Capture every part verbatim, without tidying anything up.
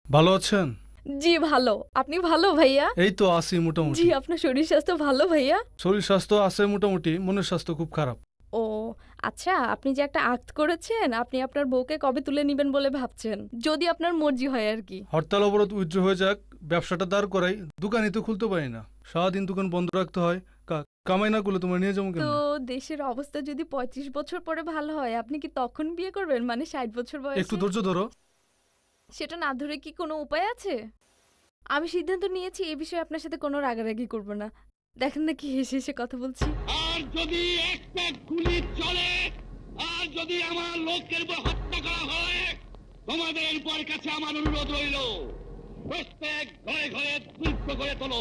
ভালো আছেন? জি ভালো। আপনি ভালো ভাইয়া? এই তো আছি মোটামুটি। জি, আপনার শরীর স্বাস্থ্য ভালো ভাইয়া? শরীর স্বাস্থ্য আছে মোটামুটি, মনের স্বাস্থ্য খুব খারাপ। ও আচ্ছা, আপনি যে একটা আক্ট করেছেন, আপনি আপনার বউকে কবে তুলে নেবেন বলে ভাবছেন? যদি আপনার মর্জি হয় আর কি। হরতাল অবরোধ উইথড্র হয়ে যাক, ব্যবসাটা দাঁড় করাই, দোকানই তো খুলতে পারি না, সারাদিন দোকান বন্ধ রাখতে হয়। কা- কামাই না করলে তোমার নিয়ে যাবো তো কেন? দেশের অবস্থা যদি পঁয়ত্রিশ বছর পরে ভালো হয়, আপনি কি তখন বিয়ে করবেন, মানে ষাট বছর একটু বয়সে? ধৈর্য ধরো। সেটা না ধরে কি কোনো উপায় আছে? আমি সিদ্ধান্ত নিয়েছি এই বিষয়ে আপনার সাথে কোনো রাগারাগি করব না। দেখেন না কি হেসে হেসে কথা বলছি। আর যদি একটা গুলি চলে, আর যদি আমার লোকের উপর হত্যা করা হয়, তোমাদের উপর কাছে আমার অনুরোধ রইল, প্রত্যেক ঘরে ঘরে দুর্গ করে তোলো।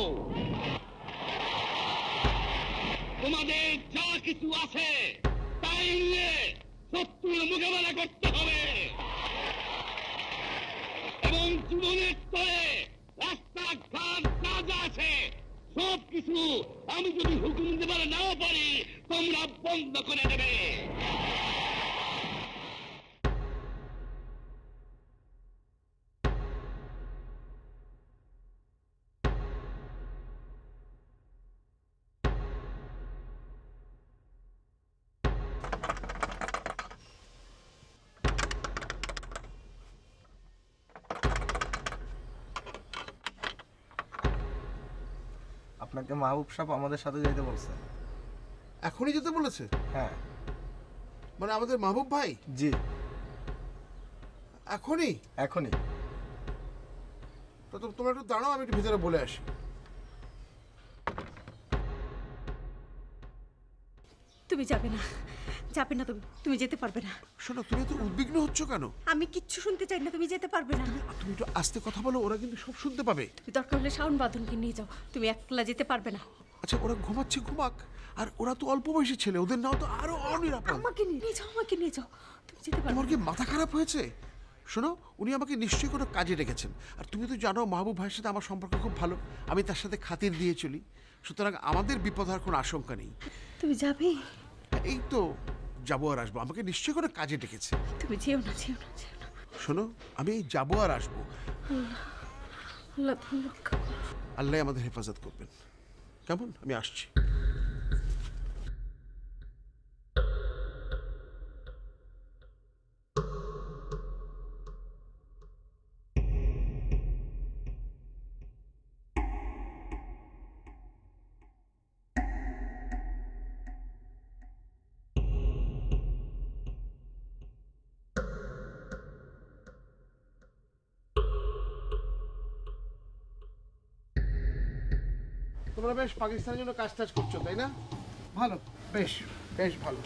তোমাদের যা কিছু আছে তাই নিয়ে শত্রুর মোকাবেলা করতে হবে, এবং জীবনের তরে রাস্তাঘাট যা যা আছে সব কিছু আমি যদি হুকুম দেবার নাও পারি, তোমরা বন্ধ করে দেবে। আপনাকে মাহবুব সাহেব আমাদের সাথে যেতে বলছে। এখনই যেতে বলেছে? হ্যাঁ। মানে আমাদের মাহবুব ভাই? জি এখনই? এখনই। তো তোমরা একটু দাঁড়াও, আমি একটু ভিতরে বলে আসি। তুমি যাবে না, যাবে না, তুমি তুমি যেতে পারবে না। শোনো, তুমি তো উদ্বিগ্ন হচ্ছ কেন? আমি কিচ্ছু শুনতে চাই না, তুমি যেতে পারবে না। তুমি একটু আস্তে কথা বলো, ওরা কিন্তু সব শুনতে পাবে। তুমি দরকার হলে শাওন বাঁধনকে নিয়ে যাও, তুমি একলা যেতে পারবে না। আচ্ছা, ওরা ঘুমাচ্ছে, ঘুমাক। আর ওরা তো অল্প বয়সী ছেলে, ওদের নাও তো আরো অনিরাপদ। আমাকে নিয়ে যাও, আমাকে নিয়ে যাও, তুমি যেতে পারবে তোমার না। কি মাথা খারাপ হয়েছে? শোনো, উনি আমাকে নিশ্চয়ই কোনো কাজে ডেকেছেন। আর তুমি তো জানো মাহবুব ভাইয়ের সাথে আমার সম্পর্ক খুব ভালো, আমি তার সাথে খাতির দিয়ে চলি। সুতরাং আমাদের বিপদ হওয়ার কোনো আশঙ্কা নেই। তুমি যাবে? এই তো যাবো আর আসবো, আমাকে নিশ্চয়ই কোনো কাজে ডেকেছে। তুমি যেও না, যেও না, যেও না। শোনো, আমি যাবো আর আসবো। আল্লাহ তুমি রক্ষা করো। আল্লাহ আমাদের হেফাজত করবেন। কেমন? আমি আসছি। তোমরা বেশ পাকিস্তানের জন্য কাজ টাজ করছো, তাই না? ভালো, বেশ বেশ ভালো।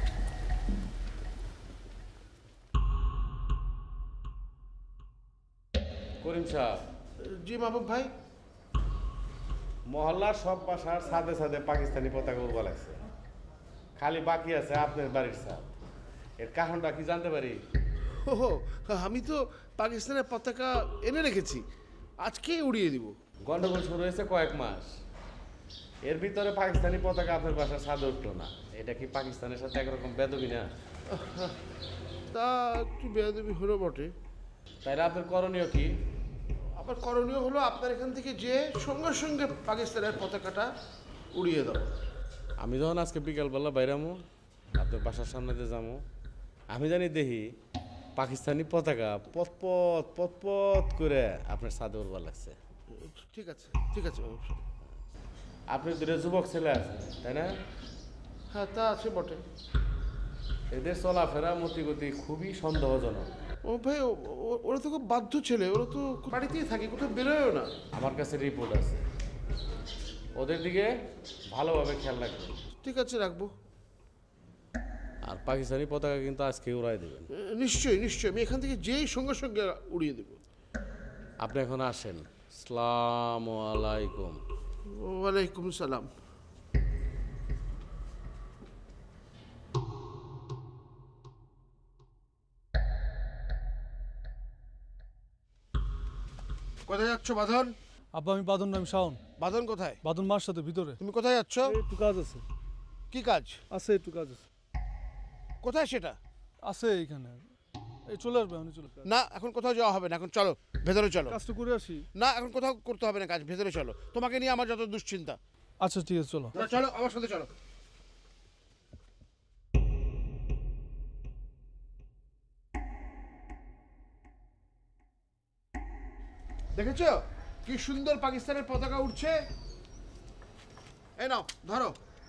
করিম সাহেব, জি মাহবুব ভাই। মহল্লার সব বাসার ছাদে ছাদে পাকিস্তানি পতাকা উড়বা লাগছে, খালি বাকি আছে আপনার বাড়ির ছাদ। এর কারণটা কি জানতে পারি? ওহো, আমি তো পাকিস্তানের পতাকা এনে রেখেছি, আজকেই উড়িয়ে দিব। গন্ডগোল শুরু হয়েছে কয়েক মাস, এর ভিতরে পাকিস্তানি পতাকা আপনার বাসার ছাদে উঠলো না। এটা কি পাকিস্তানের সাথে একরকম বেদবি না? তা একটু বেয়াদবি হলো বটে। তাইলে আপনার করণীয় কি? আবার করণীয় হলো আপনার এখান থেকে যে সঙ্গে সঙ্গে পাকিস্তানের পতাকাটা উড়িয়ে দাও। আমি যখন আজকে বিকালবেলা বাইরামো, আপনার বাসার সামনে দিয়ে যাবো, আমি জানি দেখি পাকিস্তানি পতাকা পথপথ পথপথ করে আপনার ছাদে উড়বার লাগছে। ঠিক আছে, ঠিক আছে মাহবুব সাহেব। আপনি দুটো যুবক ছেলে আছে, তাই না? হ্যাঁ, তা আছে বটে। এদের চলাফেরা মতিগতি খুবই সন্দেহজনক। ও ভাই, ও- ও- ওরা তো খুব বাধ্য ছেলে, ওরা তো বাড়িতেই থাকে, কোথাও বেরোয়ও না। আমার কাছে রিপোর্ট আছে, ওদের দিকে ভালোভাবে খেয়াল রাখবেন। ঠিক আছে, রাখবো। আর পাকিস্তানি পতাকা কিন্তু আজকে উড়াই দেবেন। এ, নিশ্চয়ই নিশ্চয়ই, আমি এখান থেকে যেই সঙ্গে সঙ্গে উড়িয়ে দেবো। আপনি এখন আসেন। আসসালামু আলাইকুম। ওয়ালাইকুম সালাম। কোথায় যাচ্ছ বাঁধন? আব্বা আমি বাদন, নাম শাওন। বাঁধন কোথায়? বাদন মার সাথে ভিতরে। তুমি কোথায় যাচ্ছ? একটু কাজ আছে। কি কাজ আছে? একটু কাজ আছে। কোথায় সেটা? আছে এইখানে। এই চলে আসবে, আমি চলে আসবে। না, এখন কোথাও যাওয়া হবে না, এখন চলো। ভেতরে চলো। কাজটা করে আসি। না, এখন কোথাও করতে হবে না কাজ, ভেতরে চলো। তোমাকে নিয়ে আমার যত দুশ্চিন্তা। আচ্ছা ঠিক আছে, চলো। না, চলো আমার সাথে চলো। দেখেছো কি সুন্দর পাকিস্তানের পতাকা উঠছে? এই নাও ধরো,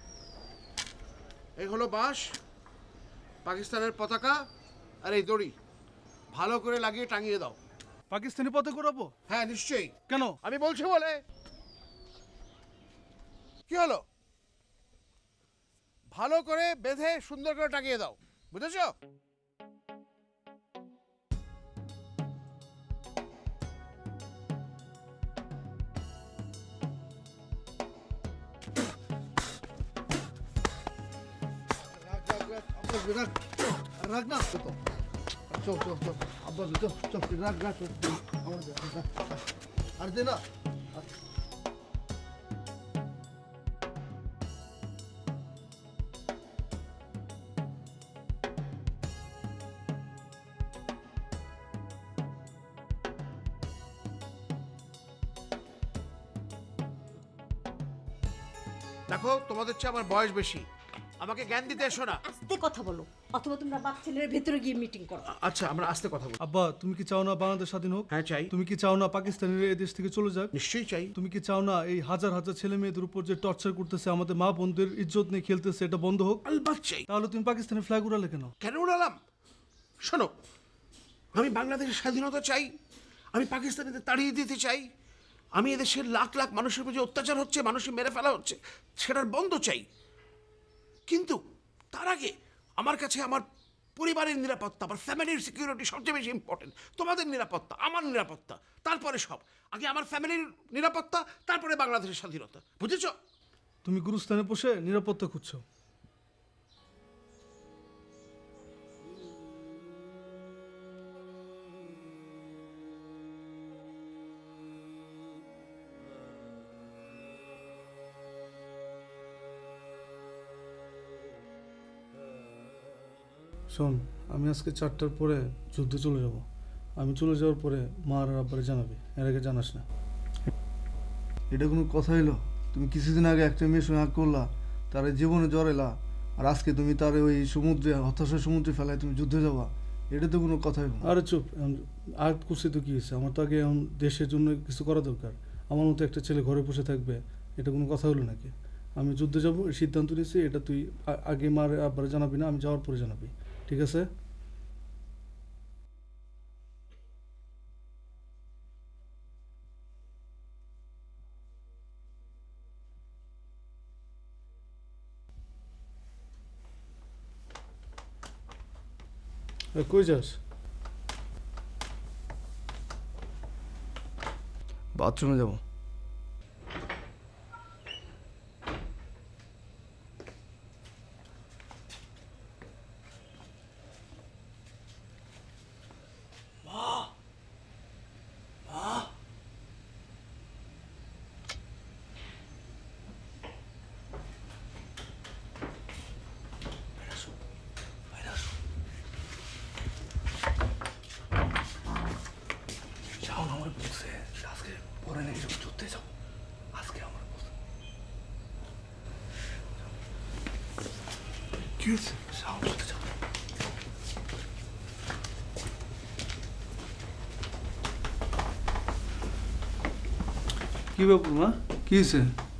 এই হলো বাঁশ, পাকিস্তানের পতাকা, আর এই দড়ি ভালো করে লাগিয়ে টাঙিয়ে দাও। পাকিস্তানি পথে করাবো? হ্যাঁ নিশ্চয়ই। কেন? আমি বলছি বলে। কি হলো? ভালো করে বেঁধে সুন্দর করে টাঙিয়ে দাও, বুঝেছো? রাখ না তো, চল চল চল আব্বাস, চল চল রাখ রাখ, আর দে না। দেখো তোমাদের চেয়ে আমার বয়স বেশি, আমাকে জ্ঞান দিতে এসো না। আস্তে কথা বলো, অথবা তোমরা বাপ ছেলের ভেতরে গিয়ে মিটিং করো। আচ্ছা আমরা আস্তে কথা বলি। আব্বা, তুমি কি চাও না বাংলাদেশ স্বাধীন হোক? হ্যাঁ চাই। তুমি কি চাও না পাকিস্তানিরা এই দেশ থেকে চলে যাক? নিশ্চয়ই চাই। তুমি কি চাও না এই হাজার হাজার ছেলে মেয়েদের উপর যে টর্চার করতেছে, আমাদের মা বোনদের ইজ্জত নিয়ে খেলতেছে, এটা বন্ধ হোক? আলবাত চাই। তাহলে তুমি পাকিস্তানের ফ্ল্যাগ উড়ালে কেন? কেন উড়ালাম? শোনো, আমি বাংলাদেশের স্বাধীনতা চাই, আমি পাকিস্তানিদের তাড়িয়ে দিতে চাই, আমি এদেশের লাখ লাখ মানুষের উপর যে অত্যাচার হচ্ছে, মানুষের মেরে ফেলা হচ্ছে, সেটার বন্ধ চাই। কিন্তু তার আগে আমার কাছে আমার পরিবারের নিরাপত্তা, আমার ফ্যামিলির সিকিউরিটি সবচেয়ে বেশি ইম্পর্টেন্ট। তোমাদের নিরাপত্তা, আমার নিরাপত্তা, তারপরে সব। আগে আমার ফ্যামিলির নিরাপত্তা, তারপরে বাংলাদেশের স্বাধীনতা, বুঝেছো? তুমি গুরুস্থানে বসে নিরাপত্তা খুঁজছো। শোন, আমি আজকে চারটার পরে যুদ্ধে চলে যাব। আমি চলে যাওয়ার পরে মা আর আব্বারে জানাবি, এর আগে জানাস না। এটা কোনো কথা হইলো? তুমি কিছুদিন আগে একটা মেয়ের সঙ্গে আগ করলা, তার জীবনে জড়াইলা, আর আজকে তুমি তার ওই সমুদ্রে, হতাশার সমুদ্রে ফেলায় তুমি যুদ্ধে যাবা? এটা তো কোনো কথা হইলো না। আরে চুপ, আর করছি তো কি হয়েছে? আমার তো আগে এখন দেশের জন্য কিছু করা দরকার। আমার মতো একটা ছেলে ঘরে বসে থাকবে, এটা কোনো কথা হলো নাকি? আমি যুদ্ধে যাবো, সিদ্ধান্ত নিয়েছি। এটা তুই আ- আগে মার আব্বারে জানাবি না, আমি যাওয়ার পরে জানাবি, ঠিক আছে? এ, কই যাস? বাথরুমে যাবো। কি হয়েছে? কি ব্যাপার মা? কি হয়েছে?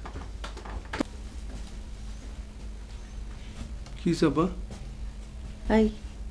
কি হয়েছে আব্বা? এই,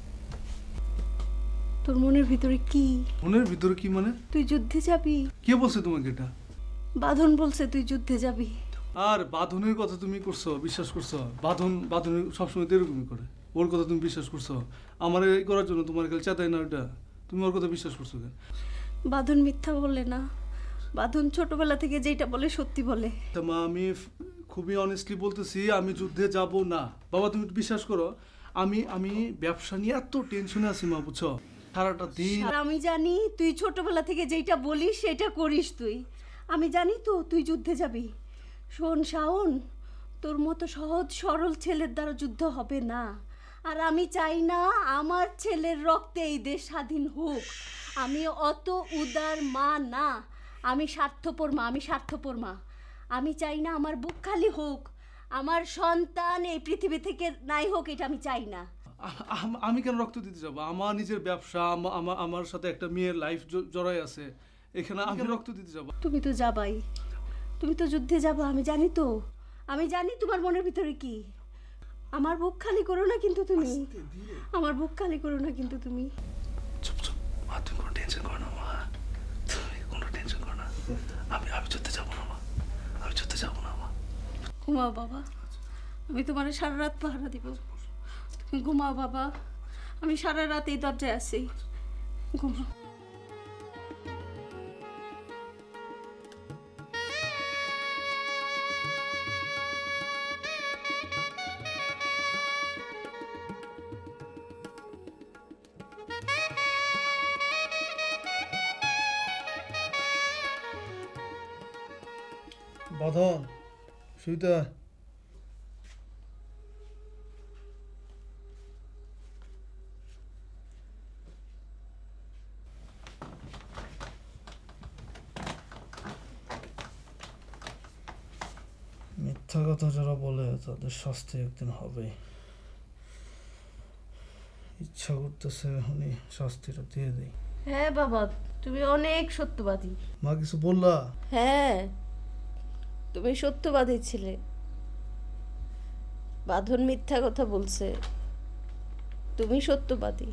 তোর মনের ভিতরে কি? মনের ভিতরে কি মানে? তুই যুদ্ধে যাবি? কে বলছে তোমাকে এটা? বাঁধন বলছে তুই যুদ্ধে যাবি। আর বাঁধনের কথা তুমি করছো, বিশ্বাস করছো? বাঁধন বাঁধন সবসময় তো এরকমই করে। ওর কথা তুমি বিশ্বাস করছো? আমার এই করার জন্য তোমার কাছে চেতাই না ওটা? তুমি ওর কথা বিশ্বাস করছো কেন? বাঁধন মিথ্যা বলে না, বাঁধন ছোটবেলা থেকে যেটা বলে সত্যি বলে। তা মা, আমি ফ- খুবই অনেস্টলি বলতেছি, আমি যুদ্ধে যাব না। বাবা তুমি একটু বিশ্বাস করো, আমি আমি ব্যবসা নিয়ে এত টেনশনে আছি মা, বুঝছো? সারাটা দিন। আর আমি জানি তুই ছোটবেলা থেকে যেটা বলিস সেটা করিস তুই। আমি জানি তো তুই যুদ্ধে যাবি। শোন শাওন, তোর মতো সহজ সরল ছেলের দ্বারা যুদ্ধ হবে না। আর আমি চাই না আমার ছেলের রক্তে এই দেশ স্বাধীন হোক। আমি অত উদার মা না, আমি স্বার্থপর মা, আমি স্বার্থপর মা। আমি চাই না আমার বুক খালি হোক, আমার সন্তান এই পৃথিবী থেকে নাই হোক, এটা আমি চাই না। আ- আম- আমি কেন রক্ত দিতে যাবো? আমার নিজের ব্যবসা, আমা- আমা- আমার সাথে একটা মেয়ের লাইফ জড়াই আছে, এখানে আমি রক্ত দিতে যাবো? তুমি তো যাবাই, তুমি তো যুদ্ধে যাবো, আমি জানি তো, আমি জানি তোমার মনের ভিতরে কি। আমার বুক খালি করো না কিন্তু তুমি, আমার বুক খালি করো না কিন্তু তুমি। চুপ চুপ মা, তুমি কোনো টেনশন করো না মা, তুমি কোনো টেনশন করো না। আমি আমি যুদ্ধে যাবো না মা, আমি যুদ্ধে যাবো না মা। ঘুমাও বাবা, আমি তোমার সারা রাত পাহারা দিব। তুমি ঘুমাও বাবা, আমি সারা রাত এই দরজায় আছি, ঘুমাও। বাঁধন, শুইতে আয়। মিথ্যা কথা যারা বলে তাদের শাস্তি একদিন হবে। ইচ্ছা করতেছে এখনই শাস্তিটা দিয়ে দিই। হ্যাঁ বাবা, তুমি অনেক সত্যবাদী। মা কিছু বললা? হ্যাঁ, তুমি সত্যবাদী ছিলে। বাঁধন মিথ্যা কথা বলছে, তুমি সত্যবাদী।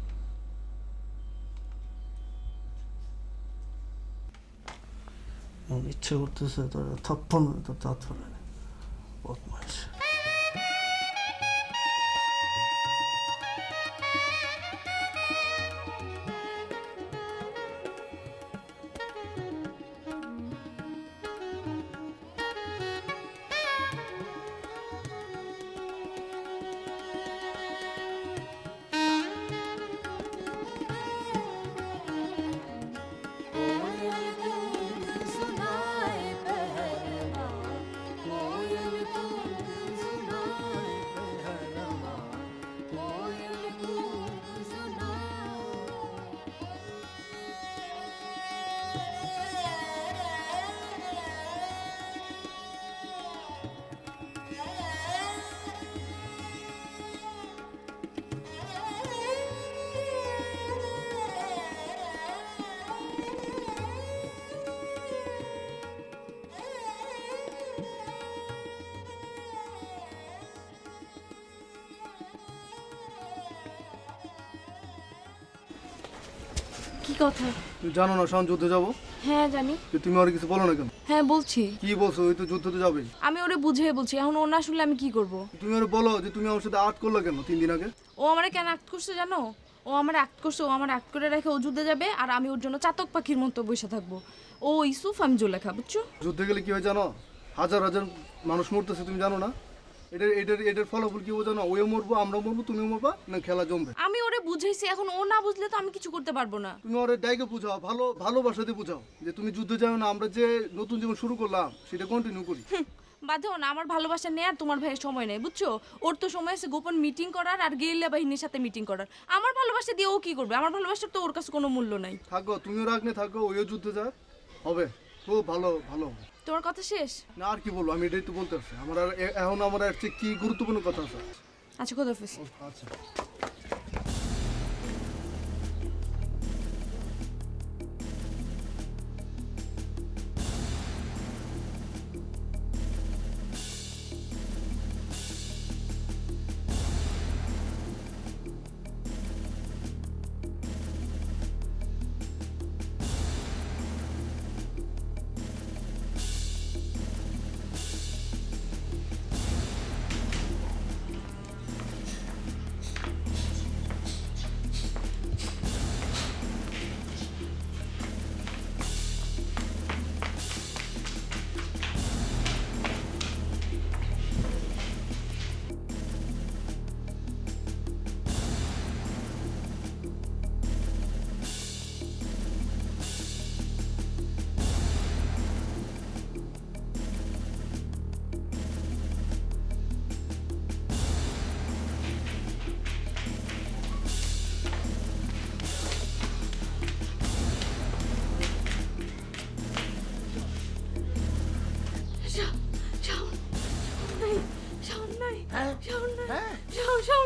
আমার ইচ্ছে করতেছে তোর থাপ্পড় মেরে তোর দাঁত ফেলে নে, বদমাইশ। কি কথা? তুমি জানো না শান যুদ্ধে যাবো? হ্যাঁ জানি। যে তুমি আর কিছু বলো না কেন? হ্যাঁ বলছি। কি বলছো? ওই তো যুদ্ধে তো যাবেই। আমি ওরে বুঝিয়ে বলছি, এখন ও না শুনলে আমি কি করব? তুমি ওরে বলো যে তুমি আমার সাথে আট করলা কেন তিন দিন আগে? ও আমারে কেন অ্যাক্ট করছে জানো? ও আমার অ্যাক্ট করছে, ও আমার অ্যাক্ট করে রেখে ও যুদ্ধে যাবে আর আমি ওর জন্য চাতক পাখির মতো বসে থাকবো। ও ইসুফ, আমি জোলেখা, বুঝছো? যুদ্ধে গেলে কি হয় জানো? হাজার হাজার মানুষ মরতেছে, তুমি জানো না? এটার এটার এটার ফলাফল কি জানো? ওও মরবো, আমরাও মরবো, তুমিও মরবা, না খেলা জমবে। আমি ওরে বুঝাইছি, এখন ও না বুঝলে তো আমি কিছু করতে পারবো না। তুমি ওরে ডাইকে বুঝাও, ভালো ভালোবাসা দিয়ে বুঝাও যে তুমি যুদ্ধে যাও না, আমরা যে নতুন জীবন শুরু করলাম সেটা কন্টিনিউ করি। বাধ্য না, আমার ভালোবাসা নেই আর তোমার ভাইয়ের সময় নেই, বুঝছো? ওর তো সময় আছে গোপন মিটিং করার আর গেরিলা বাহিনীর সাথে মিটিং করার। আমার ভালোবাসা দিয়ে ও কি করবে? আমার ভালোবাসার তো ওর কাছে কোনো মূল্য নাই। থাকো, তুমিও রাগ নিয়ে থাকো, ওইও যুদ্ধে যায়, হবে খুব ভালো ভালো হবে। তোমার কথা শেষ? না আর কি বলবো, আমি এটাই তো বলতে পারছি। আমার আর এ- এখন আমার আর কি গুরুত্বপূর্ণ কথা আছে। আচ্ছা, খোদাফেজ। আচ্ছা।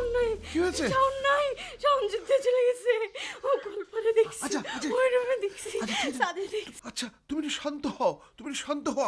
শাওন নাই। কি হয়েছে? শাওন নাই, শাওন যুদ্ধে চলে গেছে। ও গল্পরে দেখছি, আচ্ছা, আচ্ছা। ওই রুমে দেখছি, আচ্ছা, ঠিক আছে। সাদে দেখছি। আচ্ছা তুমি একটু শান্ত হও, তুমি একটু শান্ত হও।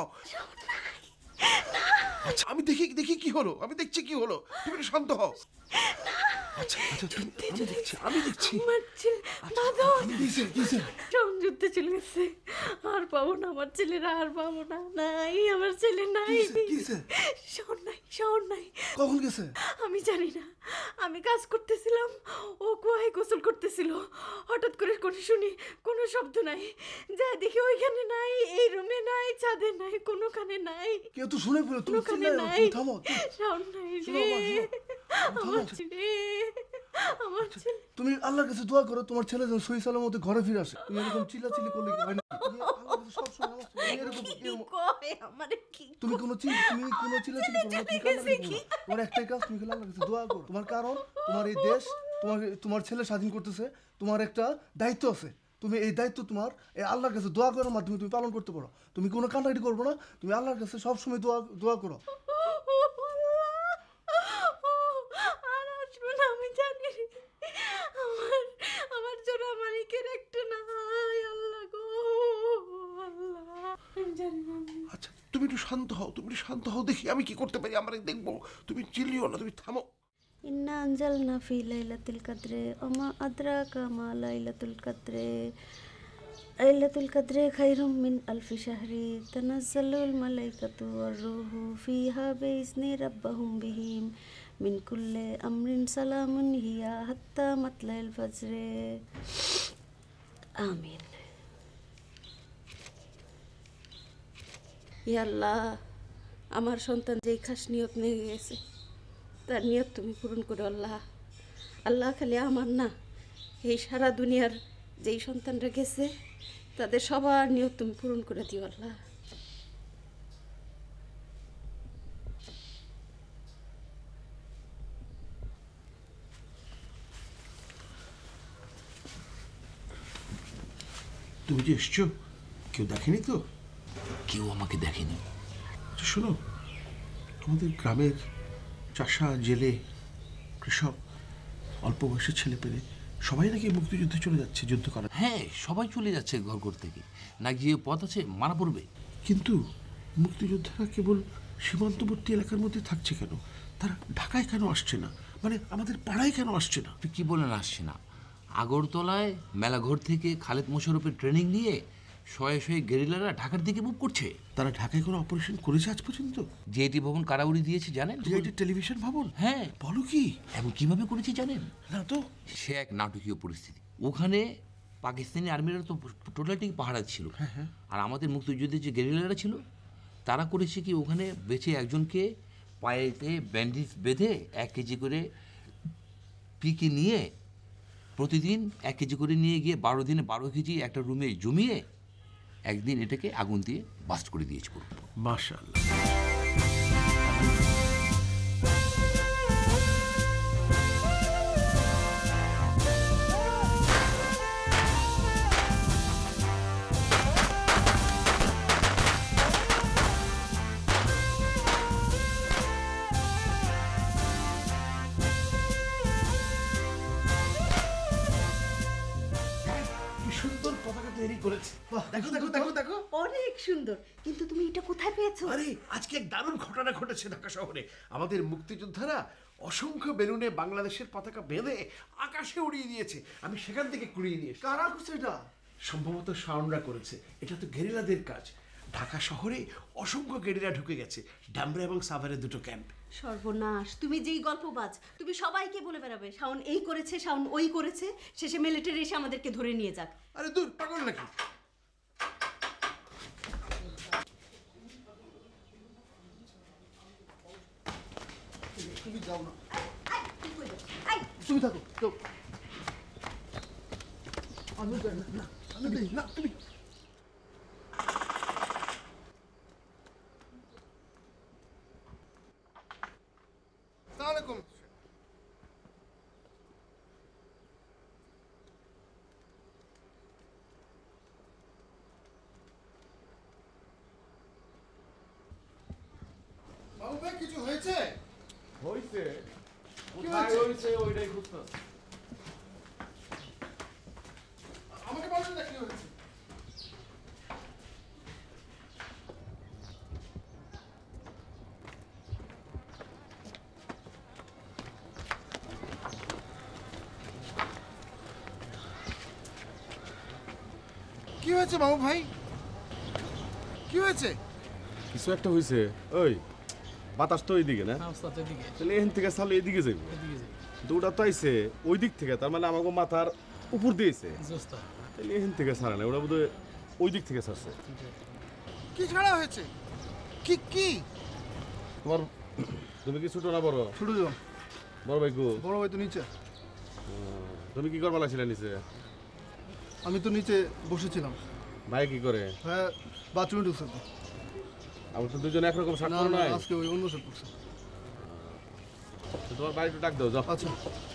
আচ্ছা আমি দেখি দেখি কি হলো, আমি দেখছি কি হলো, তুমি একটু শান্ত হও। আচ্ছা আচ্ছা তুমি- আমি দেখছি আমি দেখছি আমার ছেলে মাধব, কিসে কিসে শাওন যুদ্ধে চলে গেছে। আর পাবো না আমার ছেলেরা, আর পাবো না। নাই, আমার ছেলে নাই। কিসে কিসে শাওন নাই, শাওন নাই। কখন গেছে? আমি জানি না, আমি কাজ করতেছিলাম, ও কুয়ায় গোসল করতেছিল। হঠাৎ করে করে শুনি কোনো শব্দ নাই, যা দেখি ওইখানে নাই, এই রুমে নাই, ছাদে নাই, কোনোখানে নাই, কেউ তো শুনে ফেলো, তুমি কোনোখানে চিল্লাইও না, নাই। তুমি থামো। শাওন নাই শোনো রে, মা, শোনো। আমার ছেলে, আমার ছেলে। তুমি আল্লাহর কাছে দোয়া করো তোমার ছেলে যেন সহি সালামতে ঘরে ফিরে আসে। তুমি এরকম চিল্লাচিল্লি করলে কি হয় না? তুমি আল্লাহর কাছে সবসময় নামাজ পড়ো। তুমি এরকম কি এরকম- কয় আমারে, কি তুমি কোনো চিল তুমি কোনো চিল্লাচিল্লি করো না, তুমি কান্নাকাটি করো না। তোমার একটাই কাজ, তুমি খালি আল্লাহর কাছে দোয়া করো। তোমার কারণ তোমার এই দেশ তোমার তোমার ছেলে স্বাধীন করতেছে, তোমার একটা দায়িত্ব আছে। তুমি এই দায়িত্ব তোমার এই আল্লাহর কাছে দোয়া করার মাধ্যমে তুমি পালন করতে পারো। তুমি কোনো কান্নাকাটি করবো না, তুমি আল্লাহর কাছে সবসময় দোয়া দোয়া করো। আর আসবো না, আমি জানি। আমার আমার জোড়া মালিকের একটা নাই, আল্লাহ গো আল্লাহ, আমি জানি না। আচ্ছা তুমি একটু শান্ত হও, তুমি একটু শান্ত হও, দেখি আমি কি করতে পারি, আমরা দেখবো। তুমি চিল্লিও না, তুমি থামো। ইন্না আনজালনা ফি লাইলাতুল কদরে ওমা আদরাকা মা লাইলাতুল কদরে লাইলাতুল কদরে খায়রুম মিন আলফি শাহরি তানাজ্জালুল মালাইকাতু ওয়ার রূহু ফিহা বিইজনি রাব্বিহিম বিহিম মিন কুল্লি আমরিন সালামুন হিয়া হাত্তা মাতলাইল ফজরে। আমিন। ইয়া আল্লাহ, আমার সন্তান যেই খাস নিয়ত নিয়ে গেছে, তার নিয়ত তুমি পূরণ করো আল্লাহ। আল্লাহ খালি আমার না, এই সারা দুনিয়ার যেই সন্তানরা গেছে তাদের সবার নিয়ত তুমি পূরণ করে দিও আল্লাহ। তুমি যে এসছো, কেউ দেখেনি তো? কেউ আমাকে দেখেনি। আচ্ছা শোনো, আমাদের গ্রামের চাষা, জেলে, কৃষক, অল্প বয়সের ছেলে পেলে সবাই নাকি মুক্তিযুদ্ধে চলে যাচ্ছে যুদ্ধ করার। হ্যাঁ, সবাই চলে যাচ্ছে ঘর ঘর থেকে, না গিয়ে পথ আছে মারা পড়বে। কিন্তু মুক্তিযোদ্ধারা কেবল সীমান্তবর্তী এলাকার মধ্যে থাকছে কেন? তারা ঢাকায় কেন আসছে না? মানে আমাদের পাড়ায় কেন আসছে না? আপনি কি বলেন আসছে না? আগরতলায় মেলাঘর থেকে খালেদ মোশাররফের ট্রেনিং নিয়ে শয়ে শয়ে গেরিলারা ঢাকার দিকে মুভ করছে। তারা ঢাকায় কোনো অপারেশন করেছে আজ পর্যন্ত? জিআইটি ভবন কারাউরি দিয়েছে জানেন? জিআইটি টেলিভিশন ভবন? হ্যাঁ। বলো কি? এবং কিভাবে করেছে জানেন? না তো। সে এক নাটকীয় পরিস্থিতি। ওখানে পাকিস্তানি আর্মিরা তো টোটালটি পাহারা ছিল, আর আমাদের মুক্তিযুদ্ধের যে গেরিলারা ছিল তারা করেছে কি, ওখানে বেঁচে একজনকে পায়েতে ব্যান্ডেজ বেঁধে এক কেজি করে পিকে নিয়ে প্রতিদিন এক কেজি করে নিয়ে গিয়ে বারো দিনে বারো কেজি একটা রুমে জমিয়ে একদিন এটাকে আগুন দিয়ে বাস্ট করে দিয়েছে পুরো। মাশাআল্লাহ। সুন্দর পতাকা তৈরি করেছে। দেখো দেখো দেখো দেখো, অনেক সুন্দর। কিন্তু তুমি এটা কোথায় পেয়েছো? আরে আজকে এক দারুণ ঘটনা ঘটেছে ঢাকা শহরে। আমাদের মুক্তিযোদ্ধারা অসংখ্য বেলুনে বাংলাদেশের পতাকা বেঁধে আকাশে উড়িয়ে দিয়েছে। আমি সেখান থেকে কুড়িয়ে নিয়ে এসেছি। কারা করছে এটা? সম্ভবত শাওনরা করেছে। এটা তো গেরিলাদের কাজ। ঢাকা শহরে অসংখ্য গেরিলা ঢুকে গেছে, ডামরা এবং সাভারের দুটো ক্যাম্প। সর্বনাশ, তুমি যেই গল্পবাজ, তুমি সবাইকে বলে বেড়াবে শাওন এই করেছে, শাওন ওই করেছে, শেষে মিলিটারি এসে আমাদেরকে ধরে নিয়ে যাক। আরে দূর, পাগল নাকি? তুমি যাও না, তুমি থাকো। যাও। আমি যাই না, না, আমি যাই না, তুমি আসসালামু আলাইকুম। বাবু ভাই কিছু হয়েছে? হইছে, হয়েছে ওইটাই খুঁজতাছি। আমাকে বলেন না কি হয়েছে। কি হয়েছে বাবু ভাই, কি হয়েছে? কিছু একটা হয়েছে। ওই বাতাস তো ওইদিকে না, তাহলে এখান থেকে সালে এদিকে যাইব। দুটা তো আইছে ওই দিক থেকে, তার মানে আমাকে মাথার উপর দিয়েছে, তাহলে এখান থেকে ছাড়ে না, ওরা বোধহয় ওই দিক থেকে ছাড়ছে। কি ছাড়া হয়েছে? কি কি তোমার তুমি কি ছোট না বড়? ছোট জন। বড় ভাই গো? বড় ভাই তো নিচে। তুমি কি করবা লাগছিলে নিচে? আমি তো নিচে বসেছিলাম। ভাই কি করে? হ্যাঁ বাথরুমে ঢুকছে তো। আমার তো দুজনে একরকম শার্ট না পরে না নাই। আজকে ওই অন্য শার্ট পরছে। তো তোমার বাড়িটা ডাক দাও, যাও। আচ্ছা।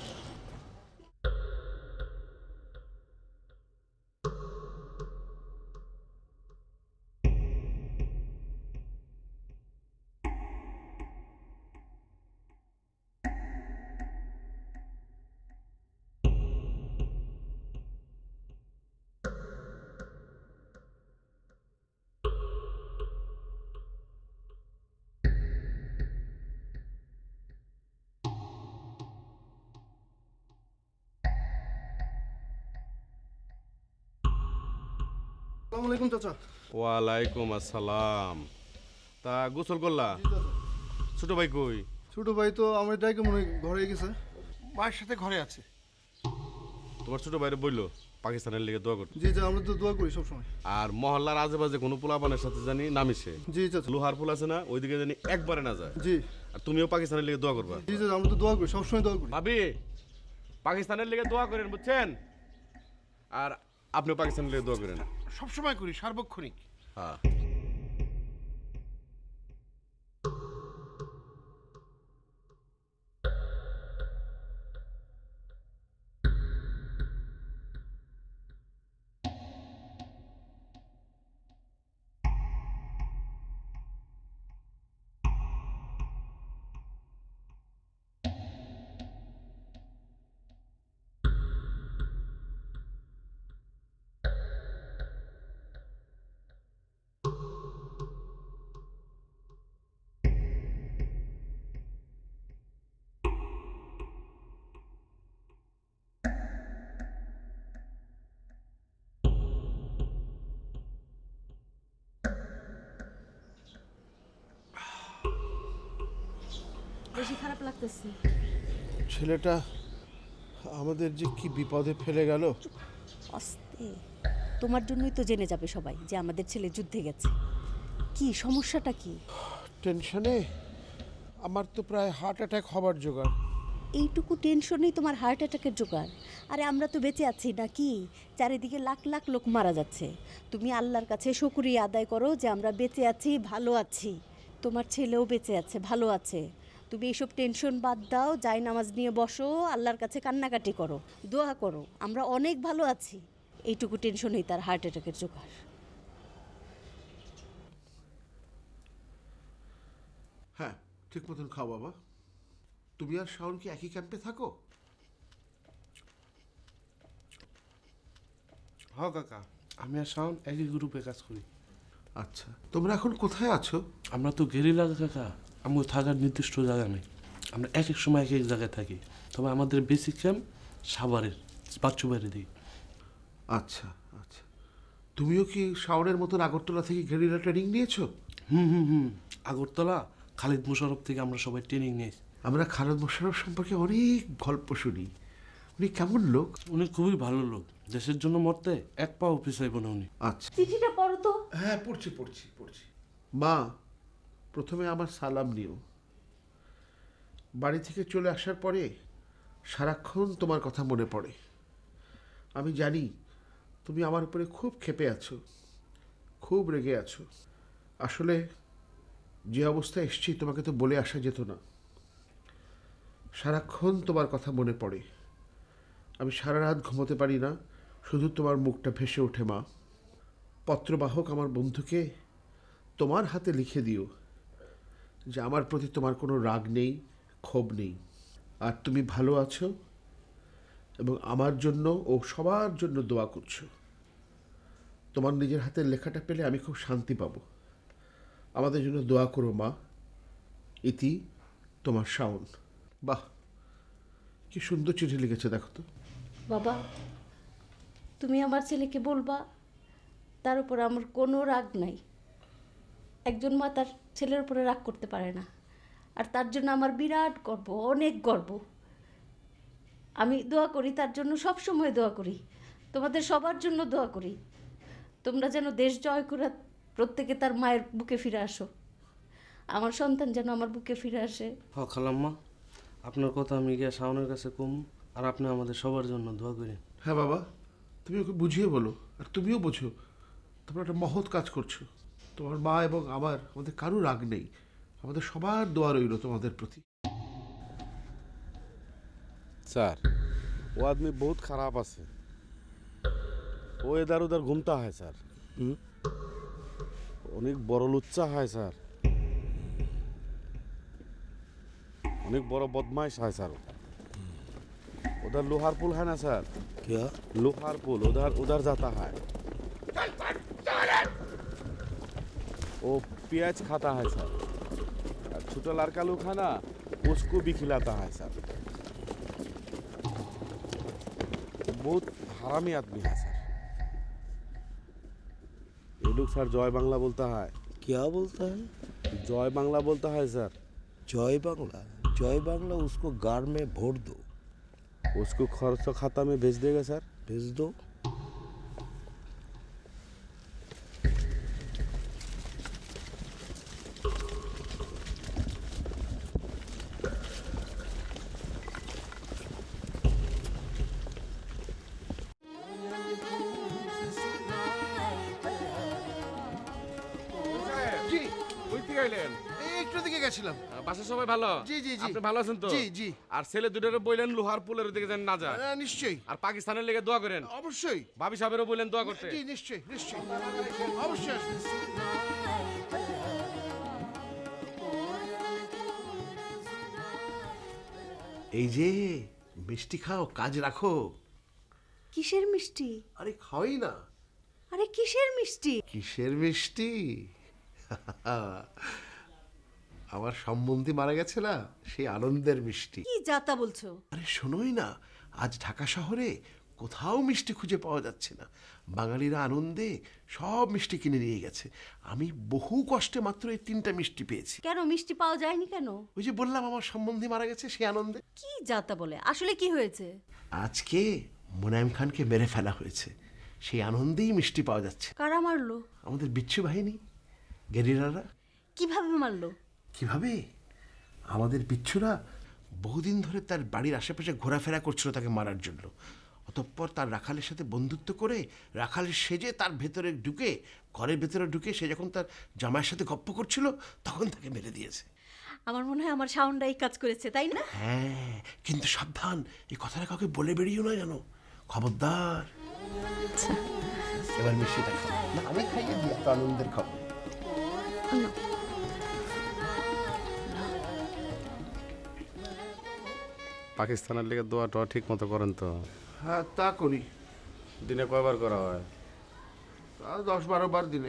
আসসালামু আলাইকুম চাচা। ওয়ালাইকুম আসসালাম। তা গোসল করলা? ছোট ভাই কই? ছোট ভাই তো আমার ডাইকে মনে হয় ঘরে গেছে। মায়ের সাথে ঘরে আছে। তোমার ছোট ভাইরে বললো পাকিস্তানের লিগে দোয়া করতে। জি যা আমরা তো দোয়া করি সবসময়। আর মহল্লার আজেবাজে কোনো পোলাপানের সাথে জানি না মিশে। জি চাচা। লোহার ফুল আছে না, ওইদিকে জানি একবারে না যায়। জি। আর তুমিও পাকিস্তানের লিগে দোয়া করবা। জি চাচা আমরা তো দোয়া করি, সবসময় দোয়া করি। ভাবি পাকিস্তানের লিগে দোয়া করেন, বুঝছেন? আর আপনিও পাকিস্তানের লিগে দোয়া করেন। সবসময় করি, সার্বক্ষণিক। হ্যাঁ। বেশি খারাপ লাগতেছে। ছেলেটা আমাদের যে কি বিপদে ফেলে গেল। আস্তে, তোমার জন্যই তো জেনে যাবে সবাই যে আমাদের ছেলে যুদ্ধে গেছে। কি সমস্যাটা কি? টেনশনে আমার তো প্রায় হার্ট অ্যাটাক হবার জোগাড়। এইটুকু টেনশনেই তোমার হার্ট অ্যাটাকের জোগাড়? আরে আমরা তো বেঁচে আছি নাকি? চারিদিকে লাখ লাখ লোক মারা যাচ্ছে। তুমি আল্লাহর কাছে শুকরিয়া আদায় করো যে আমরা বেঁচে আছি, ভালো আছি। তোমার ছেলেও বেঁচে আছে, ভালো আছে। তুমি এইসব টেনশন বাদ দাও, যাই নামাজ নিয়ে বসো, আল্লাহর কাছে কান্নাকাটি করো, দোয়া করো, আমরা অনেক ভালো আছি। এইটুকু টেনশনেই তার হার্ট অ্যাটাকের জোগাড়। হ্যাঁ ঠিক মতন খাও বাবা। তুমি আর শাওন কি একই ক্যাম্পে থাকো? হ্যাঁ কাকা, আমি আর শাওন একই গ্রুপে কাজ করি। আচ্ছা, তোমরা এখন কোথায় আছো? আমরা তো গেরিলা কাকা, আমার থাকার নির্দিষ্ট জায়গা নেই। আমরা এক এক সময় এক এক জায়গায় থাকি। তবে আমাদের বেসিক ক্যাম্প সাভারের বাচ্চুবাড়ি দিই। আচ্ছা আচ্ছা, তুমিও কি শাওনের মতন আগরতলা থেকে গেরিলা ট্রেনিং নিয়েছো? হুম হুম হুম আগরতলা খালিদ মোশাররফ থেকে আমরা সবাই ট্রেনিং নিয়েছি। আমরা খালিদ মোশাররফ সম্পর্কে অনেক গল্প শুনি। উনি কেমন লোক? উনি খুবই ভালো লোক, দেশের জন্য মরতে এক পাও পিছাইব না উনি। আচ্ছা, চিঠিটা পড়ো তো। হ্যাঁ পড়ছি পড়ছি পড়ছি। মা, প্রথমে আমার সালাম নিও। বাড়ি থেকে চলে আসার পরে সারাক্ষণ তোমার কথা মনে পড়ে। আমি জানি তুমি আমার উপরে খুব ক্ষেপে আছো, খুব রেগে আছো। আসলে যে অবস্থায় এসছি তোমাকে তো বলে আসা যেত না। সারাক্ষণ তোমার কথা মনে পড়ে। আমি সারা রাত ঘুমোতে পারি না, শুধু তোমার মুখটা ভেসে ওঠে। মা, পত্রবাহক আমার বন্ধুকে তোমার হাতে লিখে দিও যে আমার প্রতি তোমার কোনো রাগ নেই, ক্ষোভ নেই। আর তুমি ভালো আছো এবং আমার জন্য ও সবার জন্য দোয়া করছো। তোমার নিজের হাতের লেখাটা পেলে আমি খুব শান্তি পাবো। আমাদের জন্য দোয়া করো মা। ইতি, তোমার শাওন। বাহ, কি সুন্দর চিঠি লিখেছে দেখো তো। বাবা, তুমি আমার ছেলেকে বলবা তার উপর আমার কোনো রাগ নাই। একজন মা তার ছেলের উপরে রাগ করতে পারে না, আর তার জন্য আমার বিরাট গর্ব, অনেক গর্ব। আমি দোয়া করি তার জন্য, সব সময় দোয়া করি, তোমাদের সবার জন্য দোয়া করি। তোমরা যেন দেশ জয় করে প্রত্যেকে তার মায়ের বুকে ফিরে আসো। আমার সন্তান যেন আমার বুকে ফিরে আসে। হ খালাম্মা, আপনার কথা আমি গিয়ে শাওনের কাছে কম, আর আপনি আমাদের সবার জন্য দোয়া করেন। হ্যাঁ বাবা, তুমি ওকে বুঝিয়ে বলো, আর তুমিও বোঝো। তোমরা একটা মহৎ কাজ করছো। তোমার মা এবং আমার, আমাদের কারো রাগ নেই। আমাদের সবার দোয়া রইল তোমাদের প্রতি। सर वो आदमी बहुत खराब है। वो इधर उधर घूमता है सर। अनेक बड़ लुच्चा है सर, अनेक बड़ बदमाश है सर। उधर लोहार पुल है ना सर? क्या लोहार पुल? उधर उधर जाता है। वो प्याज खाता है सर। छोटा लड़का लोग है ना, उसको भी खिलाता है सर। बहुत हरामी आदमी है सर। ये लोग सर जय बांग्ला बोलता है। क्या बोलता है? जय बांग्ला बोलता है सर। जय बांग्ला? जय बांग्ला उसको गार में भोर दो। उसको खर्च खाता में भेज देगा सर। भेज दो। একটু দিকে গেছিলাম। বাসার সবাই ভালো? জি জি জি। আপনি ভালো আছেন তো? জি জি। আর ছেলে দুটোরে বললেন লোহার পুলের দিকে যেন না যায়। হ্যাঁ, নিশ্চয়ই। আর পাকিস্তানের লেগে দোয়া করেন। অবশ্যই। ভাবি সাহেবেরও বললেন দোয়া করতে। জি নিশ্চয়ই নিশ্চয়ই অবশ্যই আসবেন। এই যে মিষ্টি খাও, কাজ রাখো। কিসের মিষ্টি? আরে খাওয়াই না। আরে কিসের মিষ্টি? কিসের মিষ্টি? আমার সম্বন্ধী মারা গেছে না, সেই আনন্দের মিষ্টি। কি যাতা বলছো? আরে শোনোই না, আজ ঢাকা শহরে কোথাও মিষ্টি খুঁজে পাওয়া যাচ্ছে না। বাঙালিরা আনন্দে সব মিষ্টি কিনে নিয়ে গেছে। আমি বহু কষ্টে মাত্র এই তিনটা মিষ্টি পেয়েছি। কেন মিষ্টি পাওয়া যায়নি কেন? ওই যে বললাম আমার সম্বন্ধী মারা গেছে, সেই আনন্দে। কি যাতা বলে? আসলে কি হয়েছে? আজকে মোনায়েম খানকে মেরে ফেলা হয়েছে, সেই আনন্দেই মিষ্টি পাওয়া যাচ্ছে। কারা মারলো? আমাদের বিচ্ছু বাহিনী, গেরিলারা। কিভাবে মারলো? কিভাবে? আমাদের বিচ্ছুরা বহুদিন ধরে তার বাড়ির আশেপাশে ঘোরাফেরা করছিল তাকে মারার জন্য। অতঃপর তার রাখালের সাথে বন্ধুত্ব করে রাখালের সেজে তার ভেতরে ঢুকে, ঘরের ভেতরে ঢুকে সে যখন তার জামাইয়ের সাথে গপ্প করছিল তখন তাকে মেরে দিয়েছে। আমার মনে হয় আমার সাউন্ডাই কাজ করেছে, তাই না? হ্যাঁ, কিন্তু সাবধান, এই কথাটা কাউকে বলে বেরিয়েও না জানো, খবরদার। এবার মিষ্টিটা খাও। না আমি খাইয়ে দিই, এত আনন্দের খবর। পাকিস্তানের লেগে দোয়া টোয়া ঠিক মতো করেন তো? হ্যাঁ তা করি। দিনে কয়বার করা হয়? তা দশ বারো বার দিনে।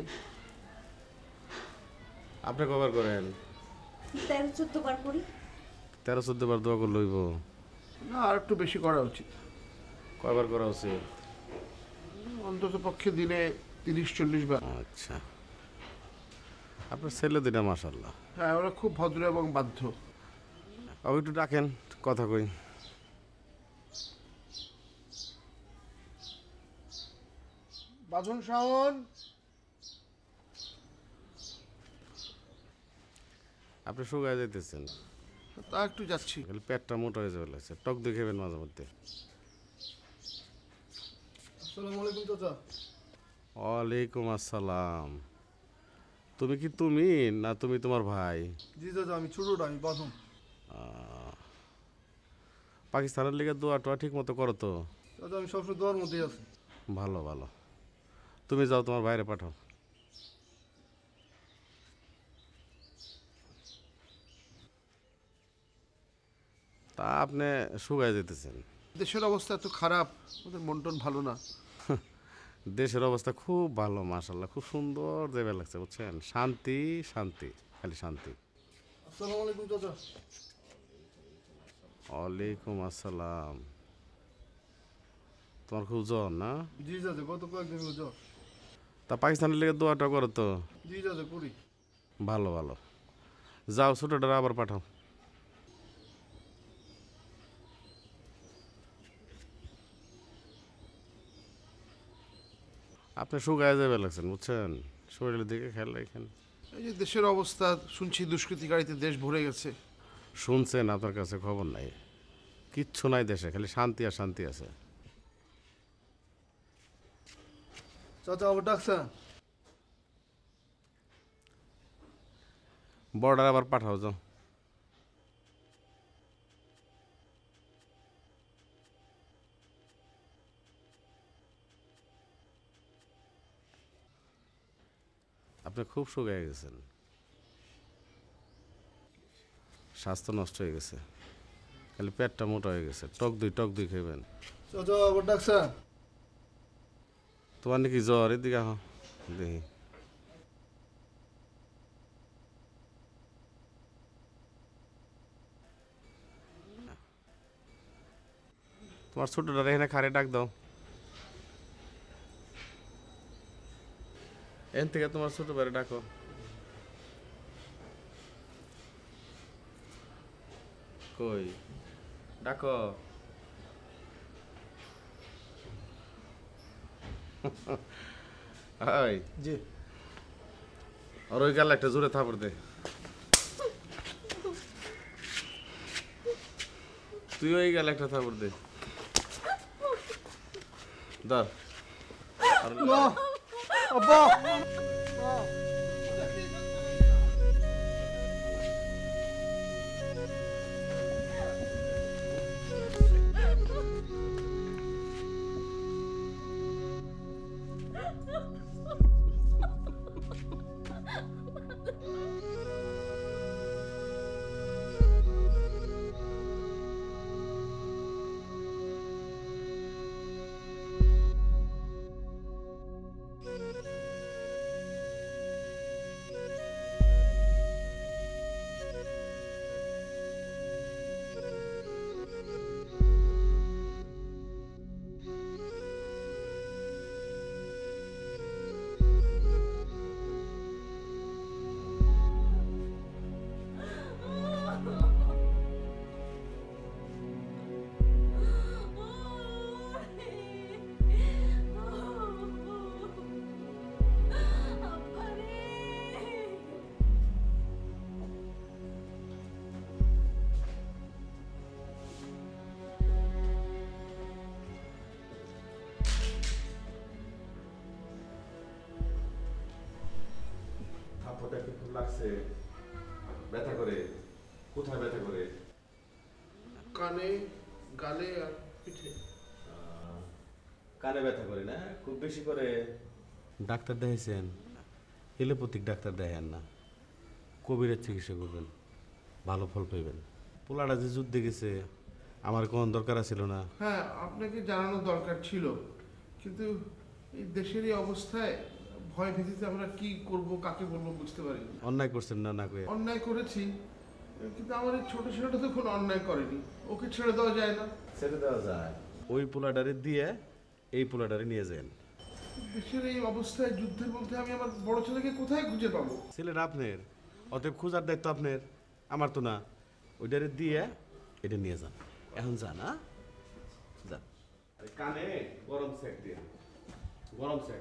আপনি কয়বার করেন? তেরো চোদ্দ বার করি। তেরো চোদ্দ বার দোয়া করলে হইব না, আর একটু বেশি করা উচিত। কয়বার করা উচিত? অন্তত পক্ষে দিনে তিরিশ চল্লিশ বার। আচ্ছা, আপনার ছেলে দিনে মাশাল্লাহ। হ্যাঁ, ওরা খুব ভদ্র এবং বাধ্য। আবার একটু ডাকেন, কথা কই। বাঁধন শাওন। আপনি শুকায় যাইতেছেন। তা একটু যাচ্ছি। পেটটা মোটা হয়ে যাবে লাগছে, টক দিয়ে খেবেন মাঝে মধ্যে। আসসালামু আলাইকুম চাচা। ওয়ালাইকুম আসসালাম। তুমি কি তুমি না তুমি তোমার ভাই? জি চাচা, আমি ছোটটা, আমি বাঁধন। পাকিস্তানের লিগে দোয়া টোয়া ঠিক মতো করো তো? চাচা আমি সবসময় দোয়ার মধ্যেই আছি। ভালো ভালো, তুমি যাও, তোমার বাইরে পাঠাও। তা আপনি শুকায় যেতেছেন। দেশের অবস্থা এত খারাপ, ওদের মন টন ভালো না। দেশের অবস্থা খুব ভালো মাশাআল্লাহ, খুব সুন্দর দেবে লাগছে বুঝছেন, শান্তি শান্তি, খালি শান্তি। আসসালামু আলাইকুম চাচা। ওয়ালাইকুম আসসালাম। তোমার খুব জ্বর না? জি চাচা, গত কয়েকদিন হলো জ্বর। তা পাকিস্তানের লেগে দোয়াটা করো তো। জি চাচা করি। ভালো ভালো, যাও ছোটটা আবার পাঠাও। আপনি শুকায় যাবে লাগছেন বুঝছেন, শরীরের দিকে খেয়াল রাখেন। এই যে দেশের অবস্থা শুনছি, দুষ্কৃতিকারীতে দেশ ভরে গেছে। শুনছেন, আপনার কাছে খবর নাই, কিচ্ছু নাই দেশে, খালি শান্তি আর শান্তি আছে। চাচা আবার ডাকছেন? বর্ডার আবার পাঠাও যাও। আপনি খুব শুকিয়ে গেছেন, স্বাস্থ্য নষ্ট হয়ে গেছে, খালি পেটটা মোটা হয়ে গেছে। টক দই টক দই খাইবেন। চাচা আবার ডাকছেন? তোমার নাকি জ্বর? এদিকে আহ দেখি। তোমার ছোটটা এখানে খারে ডাক দাও। এন থেকে তোমার ছোট বাইরে ডাকো। কই ডাকো। হাই জি। আর ওই গেল একটা জোরে থাপড় দে। তুই ওই গেল একটা থাপড় দে। ধর। না আব্বা। থাপড়টা কি খুব লাগছে? ব্যথা করে? কোথায় ব্যথা করে? কানে, গালে আর পিঠে। কানে ব্যথা করে না? খুব বেশি করে? ডাক্তার দেখাইছেন? এলোপ্যাথিক ডাক্তার দেখেন না, কবিরের চিকিৎসা করবেন, ভালো ফল পাইবেন। পোলাটা যে যুদ্ধে গেছে, আমার কোন দরকার ছিল না? হ্যাঁ, আপনাকে জানানো দরকার ছিল, কিন্তু এই দেশের এই অবস্থায় ভয় ভীতিতে আমরা কি করব, কাকে বলবো বুঝতে পারি। অন্যায় করছেন না? না কয়ে অন্যায় করেছি, কিন্তু আমার এই ছোট ছেলেটা তো কোনো অন্যায় করেনি, ওকে ছেড়ে দেওয়া যায় না? ছেড়ে দেওয়া যায়। ওই পোলাটারে দিয়ে এই পোলাটারে নিয়ে যান। দেশের এই অবস্থায় যুদ্ধের মধ্যে আমি আমার বড় ছেলেকে কোথায় খুঁজে পাবো? ছেলেটা আপনার, অতএব খোঁজার দায়িত্ব আপনার, আমার তো না। ওইটারে দিয়ে এটা নিয়ে যান, এখন যান। হ্যাঁ যান। কানে গরম সেক দিয়ে, গরম সেক।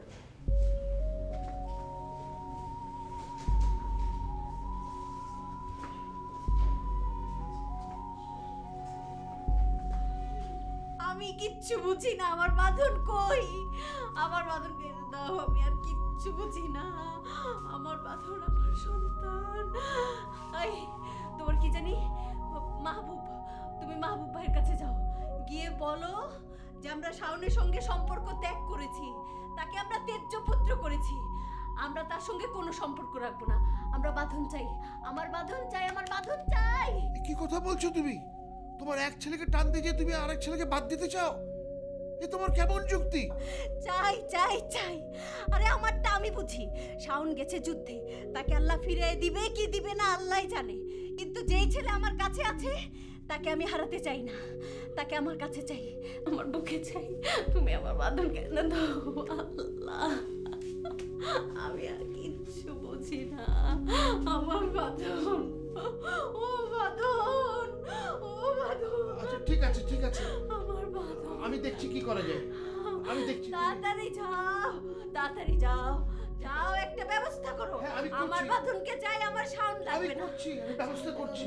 আমি কিচ্ছু বুঝি না, আমার বাঁধন কই? আমার বাঁধন কেড়ে দাও, আমি আর কিচ্ছু বুঝি না। আমার বাঁধন, আমার সন্তান। এই তোমার কি জানি মাহবুব, তুমি মাহবুব ভাইয়ের কাছে যাও, গিয়ে বলো যে আমরা শাওনের সঙ্গে সম্পর্ক ত্যাগ করেছি, তাকে আমরা ত্যায্য পুত্র করেছি, আমরা তার সঙ্গে কোনো সম্পর্ক রাখবো না, আমরা বাঁধন চাই, আমার বাঁধন চাই, আমার বাঁধন চাই। কি কথা বলছো তুমি? তোমার এক ছেলেকে টান দিয়ে যে তুমি আরেক ছেলেকে বাদ দিতে চাও, এ তোমার কেমন যুক্তি? চাই চাই চাই আরে আমারটা আমি বুঝি। শাওন গেছে যুদ্ধে, তাকে আল্লাহ ফিরিয়ে দিবে কি দিবে না আল্লাহই জানে, কিন্তু যেই ছেলে আমার কাছে আছে তাকে আমি হারাতে চাই না, তাকে আমার কাছে চাই, আমার বুকে চাই। তুমি আমার বাঁধন কেন দাও আল্লাহ, আমি আর কিচ্ছু বুঝি না। আমার বাঁধন, ও বাঁধন, ও বাঁধন। আচ্ছা ঠিক আছে ঠিক আছে, আমার বাঁধন, আমি দেখছি কি করা যায়, আমি দেখছি। তাড়াতাড়ি যাও, তাড়াতাড়ি যাও, যাও একটা ব্যবস্থা করো। আমার বাঁধনকে চাই, আমার শাওন লাগবে না। আমি করছি, আমি ব্যবস্থা করছি।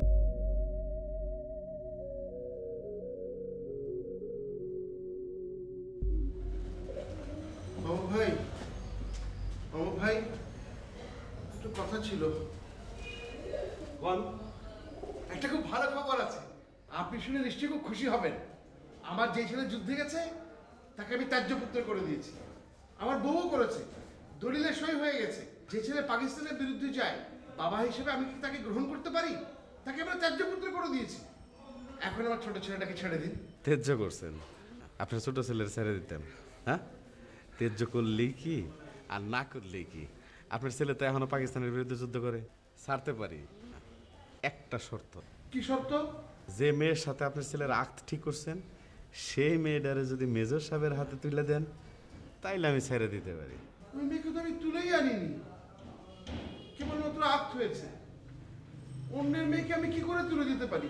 বাবু ভাই, বাবু ভাই, একটু কথা ছিল। বল। একটা খুব ভালো খবর আছে, আপনি শুনে নিশ্চয়ই খুব খুশি হবেন। আমার যে ছেলে যুদ্ধে গেছে তাকে আমি ত্যায্যপুত্র করে দিয়েছি, আমার বউও করেছে, দলিলে সই হয়ে গেছে। যে ছেলে পাকিস্তানের বিরুদ্ধে যায়, বাবা হিসেবে আমি কি তাকে গ্রহণ করতে পারি? তাকে আমরা ত্যায্যপুত্র করে দিয়েছি। এখন আমার ছোট ছেলেটাকে ছেড়ে দিন। তেজ্য করছেন, আপনার ছোট ছেলের ছেড়ে দিতেন? হ্যাঁ, তেজ্য করলেই কি আর না করলেই কি? আপনার ছেলে তো এখনো পাকিস্তানের বিরুদ্ধে যুদ্ধ করে। ছাড়তে পারি, একটা শর্ত। কি শর্ত? যে মেয়ের সাথে আপনার ছেলের আক্ত ঠিক করছেন, সেই মেয়েটারে যদি মেজর সাহেবের হাতে তুলে দেন, তাইলে আমি ছেড়ে দিতে পারি। ওই মেয়েকে তো আমি তুলেই আনিনি, কেবলমাত্র আক্ত হয়েছে। অন্যের মেয়েকে আমি কি করে তুলে দিতে পারি?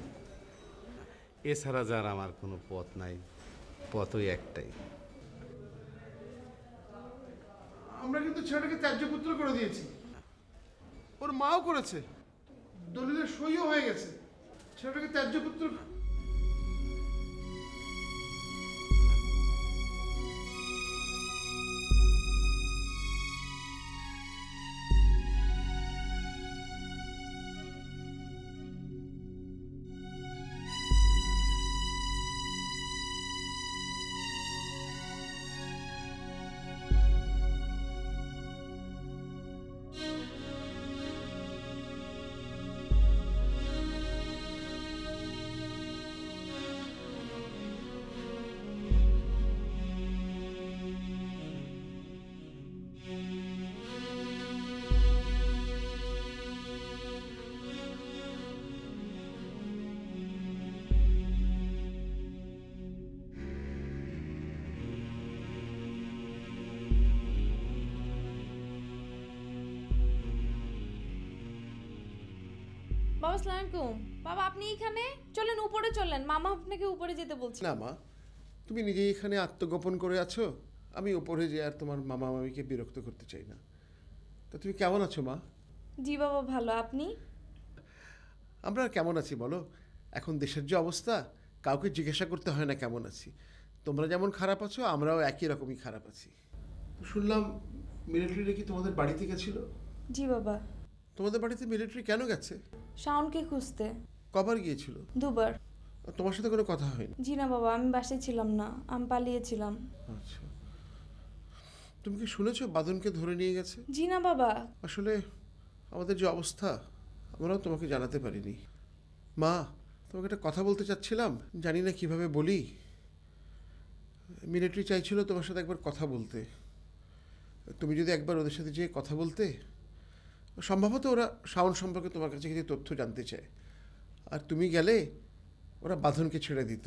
এছাড়া যার আমার কোনো পথ নাই, পথই একটাই। আমরা কিন্তু ছেলেটাকে ত্যায্যপুত্র করে দিয়েছি, ওর মাও করেছে, দলিলের সইও হয়ে গেছে। ছেলেটাকে ত্যায্যপুত্র বাবা আসসালামু আলাইকুম। বাবা আপনি এখানে? চলেন উপরে চলেন, মামা আপনাকে উপরে যেতে বলছে। না মা, তুমি নিজেই এখানে আত্মগোপন করে আছো, আমি উপরে যে আর তোমার মামা মামিকে বিরক্ত করতে চাই না। তা তুমি কেমন আছো মা? জি বাবা ভালো, আপনি? আমরা আর কেমন আছি বলো, এখন দেশের যে অবস্থা, কাউকে জিজ্ঞাসা করতে হয় না কেমন আছি। তোমরা যেমন খারাপ আছো, আমরাও একই রকমই খারাপ আছি। শুনলাম মিলিটারি কি তোমাদের বাড়িতে গেছিল? জি বাবা। তোমাদের বাড়িতে মিলিটারি কেন গেছে? শাওনকে খুঁজতে। কবার গিয়েছিল? দুবার। তোমার সাথে কোনো কথা হয়নি? জি না বাবা, আমি বাসায় ছিলাম না, আমি পালিয়েছিলাম। আচ্ছা, তুমি কি শুনেছো বাদনকে ধরে নিয়ে গেছে? জি না বাবা। আসলে আমাদের যে অবস্থা, আমরাও তোমাকে জানাতে পারিনি। মা, তোমাকে একটা কথা বলতে চাচ্ছিলাম, জানি না কিভাবে বলি। মিলিটারি চাইছিল তোমার সাথে একবার কথা বলতে, তুমি যদি একবার ওদের সাথে যেয়ে কথা বলতে, সম্ভবত ওরা শাওন সম্পর্কে তোমার কাছে কিছু তথ্য জানতে চায়, আর তুমি গেলে ওরা বাঁধনকে ছেড়ে দিত।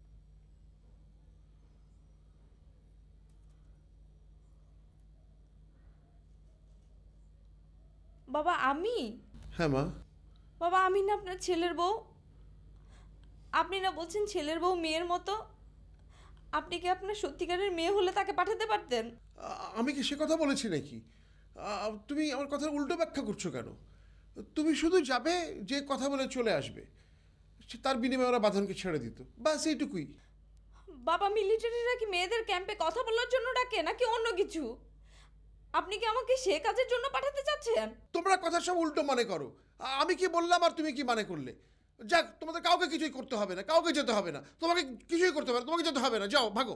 বাবা আমি? হ্যাঁ মা। বাবা আমি না আপনার ছেলের বউ, আপনি না বলছেন ছেলের বউ মেয়ের মতো, আপনি কি আপনার সত্যিকারের মেয়ে হলে তাকে পাঠাতে পারতেন? আমি কি সে কথা বলেছি নাকি? তুমি আমার কথার উল্টো ব্যাখ্যা করছো কেন? তুমি শুধু যাবে, যে কথা বলে চলে আসবে, তার বিনিময়ে ওরা বাঁধনকে ছেড়ে দিত, বাস এইটুকুই। বাবা মিলিটারিরা কি মেয়েদের ক্যাম্পে কথা বলার জন্য ডাকে নাকি অন্য কিছু? আপনি কি আমাকে সে কাজের জন্য পাঠাতে চাচ্ছেন? তোমরা কথা সব উল্টো মনে করো। আমি কি বললাম আর তুমি কি মনে করলে? যাক, তোমাদের কাউকে কিছুই করতে হবে না, কাউকে যেতে হবে না, তোমাকে কিছুই করতে হবে না, তোমাকে যেতে হবে না, যাও ভাগো।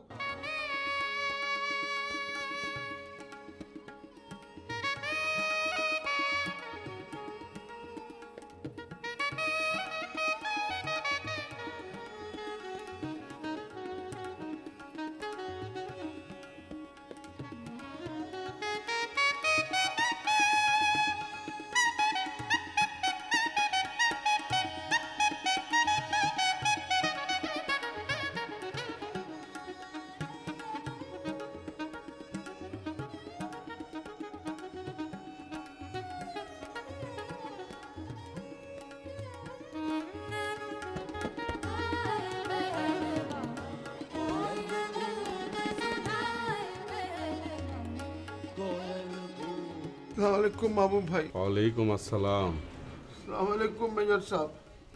আসসালামু আলাইকুম মাহবুব ভাই। ওয়ালাইকুম আসসালাম। আসসালামু আলাইকুম মেজর সাহেব।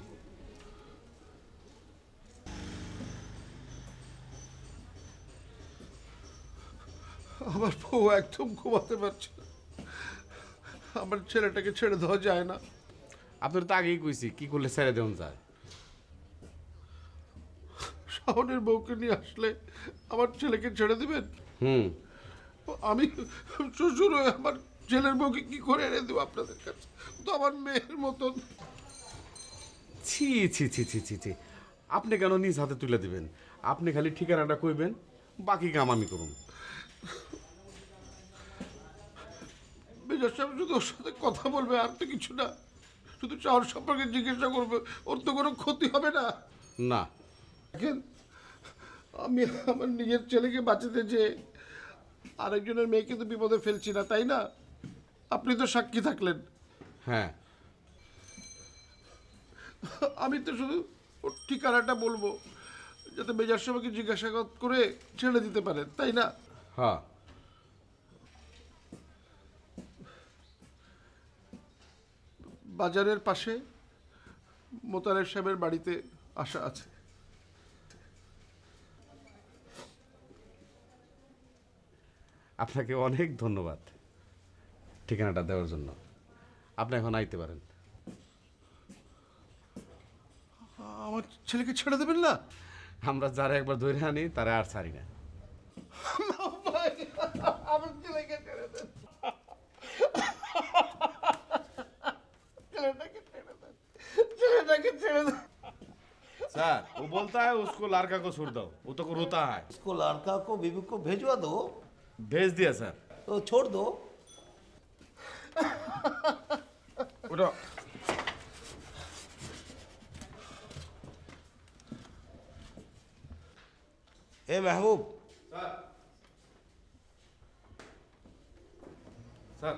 আমার বউ একদম ঘুমাতে পারছে না, আমার ছেলেটাকে ছেড়ে দেওয়া যায় না। আপনার তো আগেই কইছি কি করলে ছেড়ে দেওয়া যায়। শাওনের বউকে নিয়ে আসলে আমার ছেলেকে ছেড়ে দিবেন? হুম। আমি শ্বশুর হয়ে আমার ছেলের বউকে কি করে এনে দেবো আপনাদের কাছে? তো আমার মেয়ের মতন। ছি ছি ছি ছি ছি ছি আপনি কেন নিজ হাতে তুলে দিবেন? আপনি খালি ঠিকানাটা কইবেন, বাকি কাম আমি করুন। মেজর সাহেব শুধু ওর সাথে কথা বলবে, আর তো কিছু না। শুধু চাওয়ার সম্পর্কে জিজ্ঞাসা করবে, ওর তো কোনো ক্ষতি হবে না। না দেখেন, আমি আমার নিজের ছেলেকে বাঁচাতে যে আরেকজনের মেয়েকে তো বিপদে ফেলছি না, তাই না? আপনি তো সাক্ষী থাকলেন। হ্যাঁ, আমি তো শুধু ওর ঠিকানাটা বলবো, যাতে মেজার সবাইকে জিজ্ঞাসাবাদ করে ছেড়ে দিতে পারেন, তাই না? হ্যাঁ। বাজারের পাশে মোতালেব সাহেবের বাড়িতে আসা আছে। আপনাকে অনেক ধন্যবাদ ঠিকানাটা দেওয়ার জন্য। আপনি এখন আইতে পারেন। আমার ছেলেকে ছেড়ে দেবেন না? আমরা যারা একবার ধরে আনি তারা আর ছাড়ি না। আমার ছেলেকে ছেড়ে দেন, ছেলেটাকে ছেড়ে দেন, ছেলেটাকে ছেড়ে দেন। सर वो बोलता है उसको लड़का को छोड़ दो, वो तो को रोता है। उसको लड़का को बीबी को भेजवा दो। भेज दिया सर। तो छोड़ दो। उठो। ए महबूब। सर सर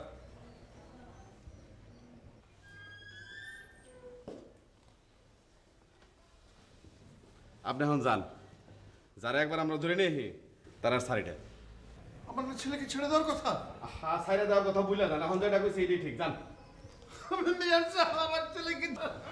আপনি এখন যান, যারা একবার আমরা ধরে নিয়ে তারা সারিটা। আমার ছেলেকে ছেড়ে দেওয়ার কথা? হ্যাঁ, সাইডে দেওয়ার কথা বুঝলেন না, এখন যেটা কইছি এটাই ঠিক। যান। আমার ছেলেকে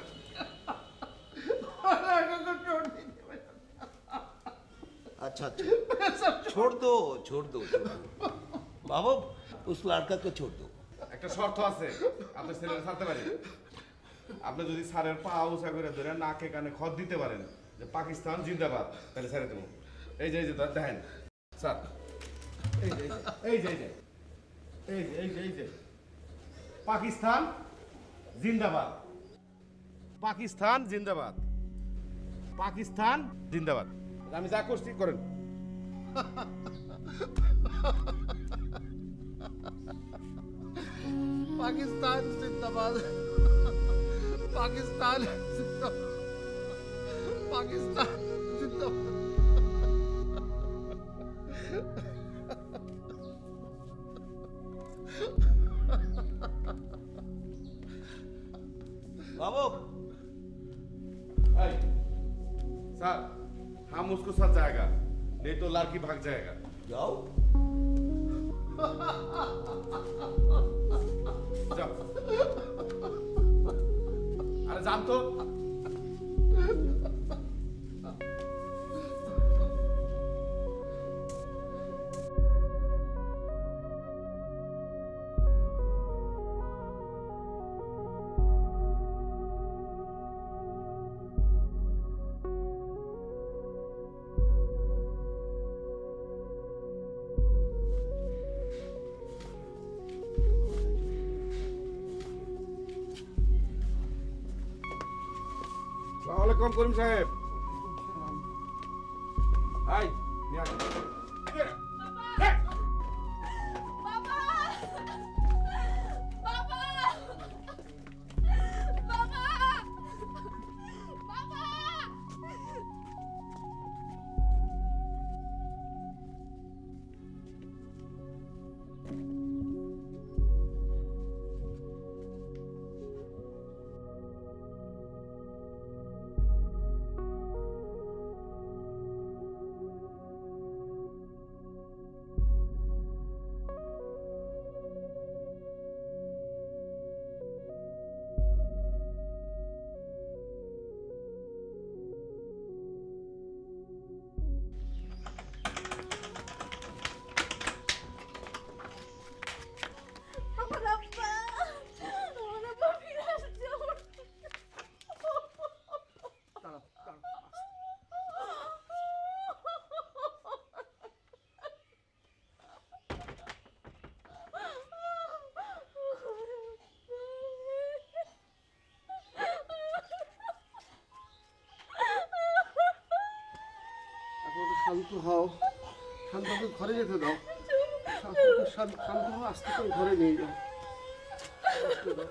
अच्छा अच्छा छोड़ दो छोड़ दो छोड़ दो महबूब, उस लड़का को छोड़ दो। একটা শর্ত আছে, আপনি ছেলেকে ছাড়তে পারেন। আপনি যদি সারের পা উঁচা করে ধরে নাকে কানে খত দিতে পারেন যে পাকিস্তান জিন্দাবাদ, তাহলে ছেড়ে দেবো। এই যে এই যে দেখেন স্যার, এই যে এই যে এই যে এই যে এই যে এই যে পাকিস্তান জিন্দাবাদ, পাকিস্তান জিন্দাবাদ, পাকিস্তান জিন্দাবাদ। আমি যা করছি করেন। पाकिस्तान जिंदाबाद, पाकिस्तान जिंदाबाद, पाकिस्तान जिंदाबाद। बाबू सर हम उसको साथ जाएगा, नहीं तो लड़की भाग जाएगा। जाओ जाओ। अरे जान तो। আসসালামু করিম সাহেব। হাই নিয়ে আসুন। শান্ত হও, শান্ত হও, ঘরে যেতে দাও। শান্ত হও, আস্তে করে ঘরে নিয়ে যাও। আস্তে দাও।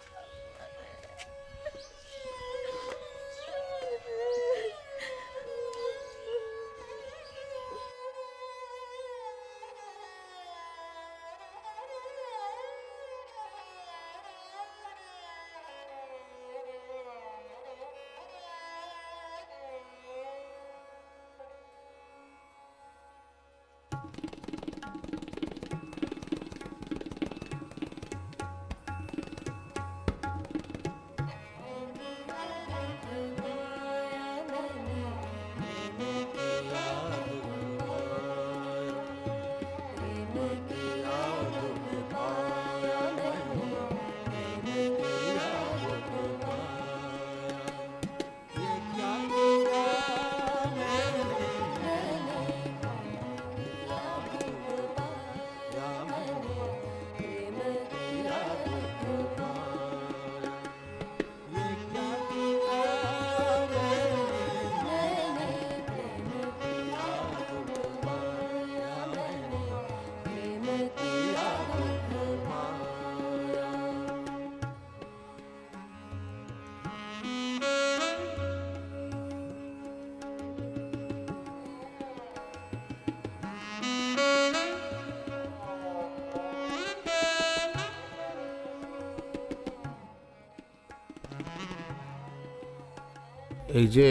এই যে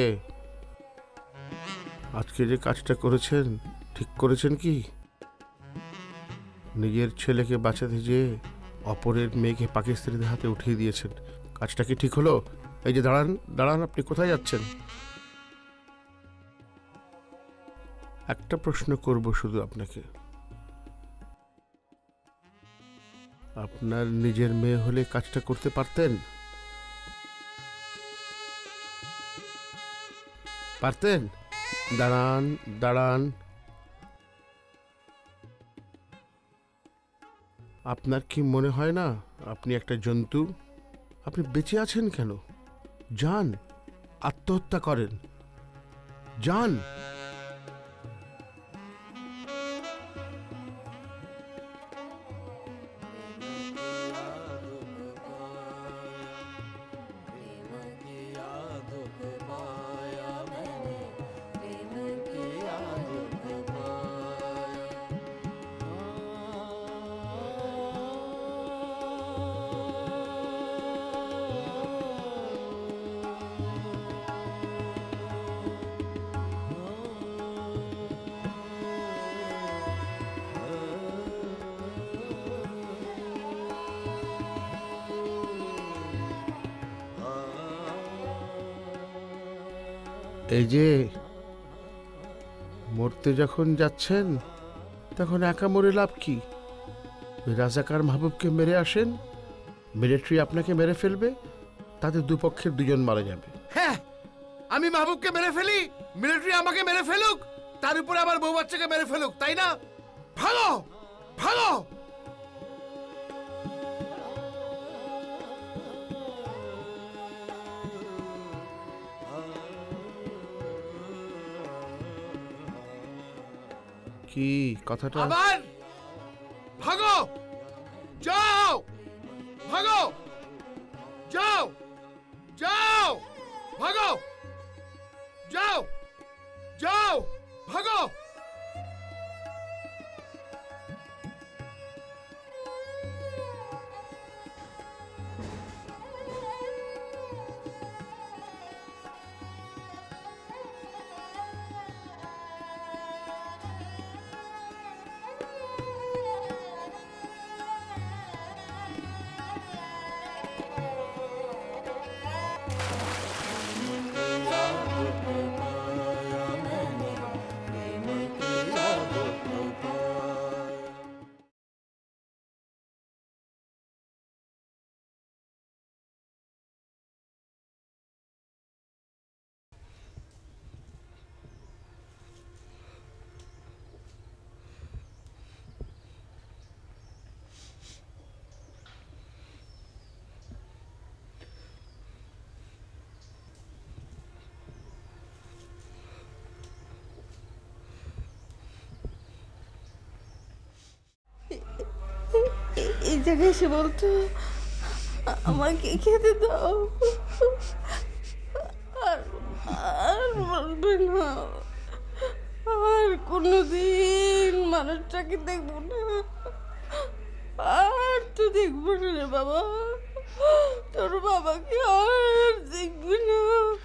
আজকে যে কাজটা করেছেন, ঠিক করেছেন কি? নিজের ছেলেকে বাঁচাতে যেয়ে অপরের মেয়েকে পাকিস্তানিদের হাতে উঠিয়ে দিয়েছেন। কাজটা কি ঠিক হলো? এই যে দাঁড়ান দাঁড়ান, আপনি কোথায় যাচ্ছেন? একটা প্রশ্ন করব শুধু আপনাকে, আপনার নিজের মেয়ে হলে কাজটা করতে পারতেন? পারতেন? দাঁড়ান দাঁড়ান, আপনার কি মনে হয় না আপনি একটা জন্তু? আপনি বেঁচে আছেন কেন? যান, আত্মহত্যা করেন, যান। এই যে মরতে যখন যাচ্ছেন তখন একা মরে লাভ কি? রাজাকার মাহবুবকে মেরে আসেন, মিলিটারি আপনাকে মেরে ফেলবে, তাতে দুপক্ষের দুজন মারা যাবে। হ্যাঁ, আমি মাহবুবকে মেরে ফেলি, মিলিটারি আমাকে মেরে ফেলুক, তার উপরে আবার বউ বাচ্চাকে মেরে ফেলুক, তাই না? ভালো ভালো। কি কথাটা? আবার ভাগো, যাও, ভাগো, যাও, যাও, ভাগো, যাও, যাও, ভাগো। জায়গায় এসে বলতো আমাকে খেতে দাও, আর আর বলবে না, আর কোনোদিন মানুষটাকে দেখবো না, আর তো দেখবো না রে বাবা, তোর বাবাকে আর দেখবি না।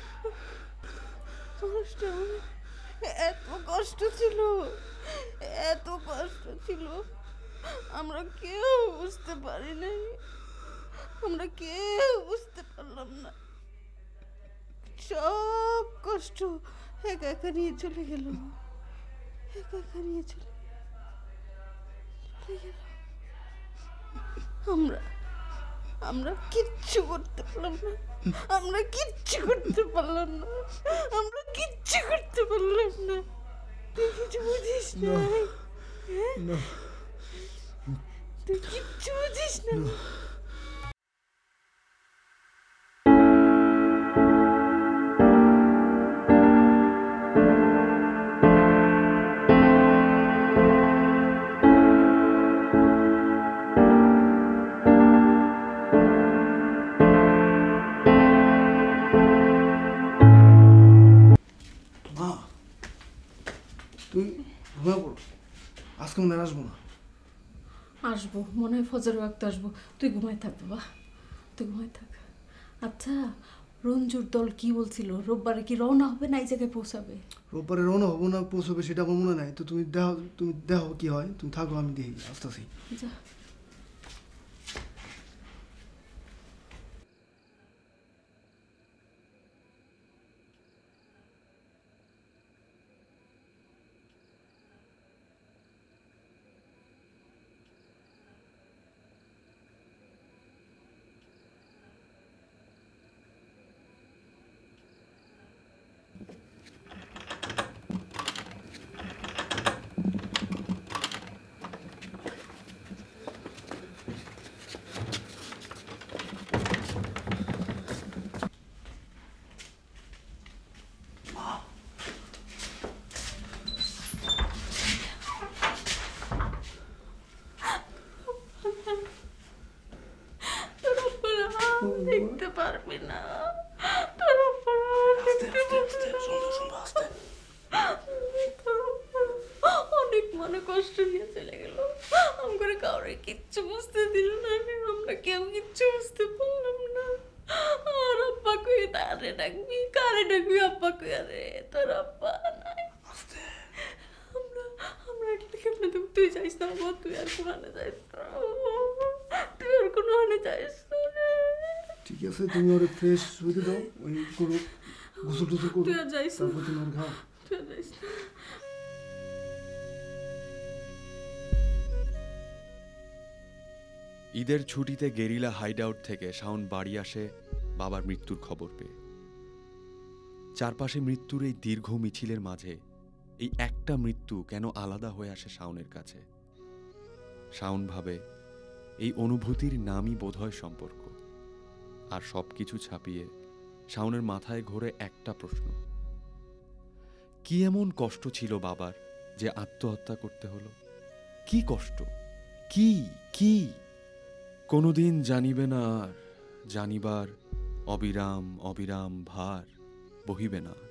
মানুষটা এত কষ্ট ছিল, এত কষ্ট ছিল, আমরা কেউ বুঝতে পারি নাই, আমরা কেউ বুঝতে পারলাম না। সব কষ্ট একা একা নিয়ে চলে গেল, একা একা নিয়ে চলে চলে গেল। আমরা আমরা কিচ্ছু করতে পারলাম না, আমরা কিচ্ছু করতে পারলাম না, আমরা কিচ্ছু করতে পারলাম না। তুই কিছু বুঝিস না, হ্যাঁ? তুই কিচ্ছু বুঝিস না। তুই ঘুমিয়ে পড়ো, আজকে মনে হয় আসবো না। আসবো, মনে হয় ফজর ওয়াক্ত আসবো। তুই ঘুমাই থাক বাবা, তুই ঘুমাই থাক। আচ্ছা, রঞ্জুর দল কি বলছিল, রোববারে কি রওনা হবে না এই জায়গায় পৌঁছাবে? রোববারে রওনা হবো না পৌঁছবে সেটা আমার মনে নাই, তো তুমি দেখো, তুমি দেখো কি হয়, তুমি থাকো, আমি দেখি আসতেছি। যা। দেখতে পারবি না, তোর অনেক মনে কষ্ট নিয়ে চলে গেল, আমার কাউরে কিচ্ছু বুঝতে দিল না, আমরা কেউ কিচ্ছু বুঝতে পারলাম না। আর আব্বা কই, তারে ডাকবি, কারে ডাকবি, আব্বা কই, আরে তোর আব্বা নাই। আমরা আমরা এটা কেমনে দেব? তুই যাইস না বাবা, তুই আর কোনখানে যাইস না, তুই আর কোনখানে যাইস না। ঠিক আছে, তুমি ওরে ফ্রেশ হইতে দাও, ওই করো, গোসল টোসল করো, তুই আর যাইস না, তারপর তুমি ওর খাও। তুই আর যাইস না। ঈদের ছুটিতে গেরিলা হাইডআউট থেকে শাওন বাড়ি আসে বাবার মৃত্যুর খবর পেয়ে। চারপাশে মৃত্যুর এই দীর্ঘ মিছিলের মাঝে এই একটা মৃত্যু কেন আলাদা হয়ে আসে শাওনের কাছে। শাওন ভাবে এই অনুভূতির নামই বোধহয় সম্পর্ক। আর সব কিছু ছাপিয়ে শাওনের মাথায় ঘোরে একটা প্রশ্ন, কি এমন কষ্ট ছিল বাবার যে আত্মহত্যা করতে হলো? কি কষ্ট, কি কি কোনোদিন জানিবে না, আর জানিবার অবিরাম অবিরাম ভার বহিবে না।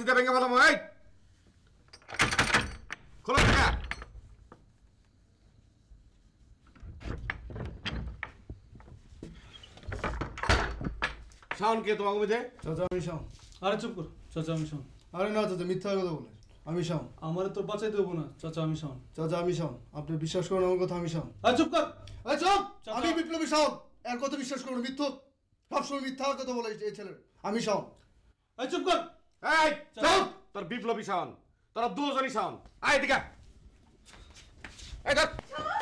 লাঠিতে ভেঙে ফেলাম। এই খোলো টাকা। শাওন কে তোমাকে বুঝে? চাচা আমি শাওন। আরে চুপ কর চাচা, আমি শাওন। আরে না চাচা, মিথ্যা কথা বলে। আমি শাওন। আমারে তোর বাঁচাই দেবো না চাচা, আমি শাওন। চাচা আমি শাওন, আপনি বিশ্বাস করেন আমার কথা? আমি শাওন। আরে চুপ কর। আরে চুপ, আমি বিপ্লবী শাওন। এর কথা বিশ্বাস করুন, মিথ্যা সবসময় মিথ্যা কথা বলে এই ছেলের। আমি শাওন। আরে চুপ কর। এই চুপ, তোর বিপ্লবী শাওন, তোরা দুজনই শাওন। আয় এদিকে। এই ধর।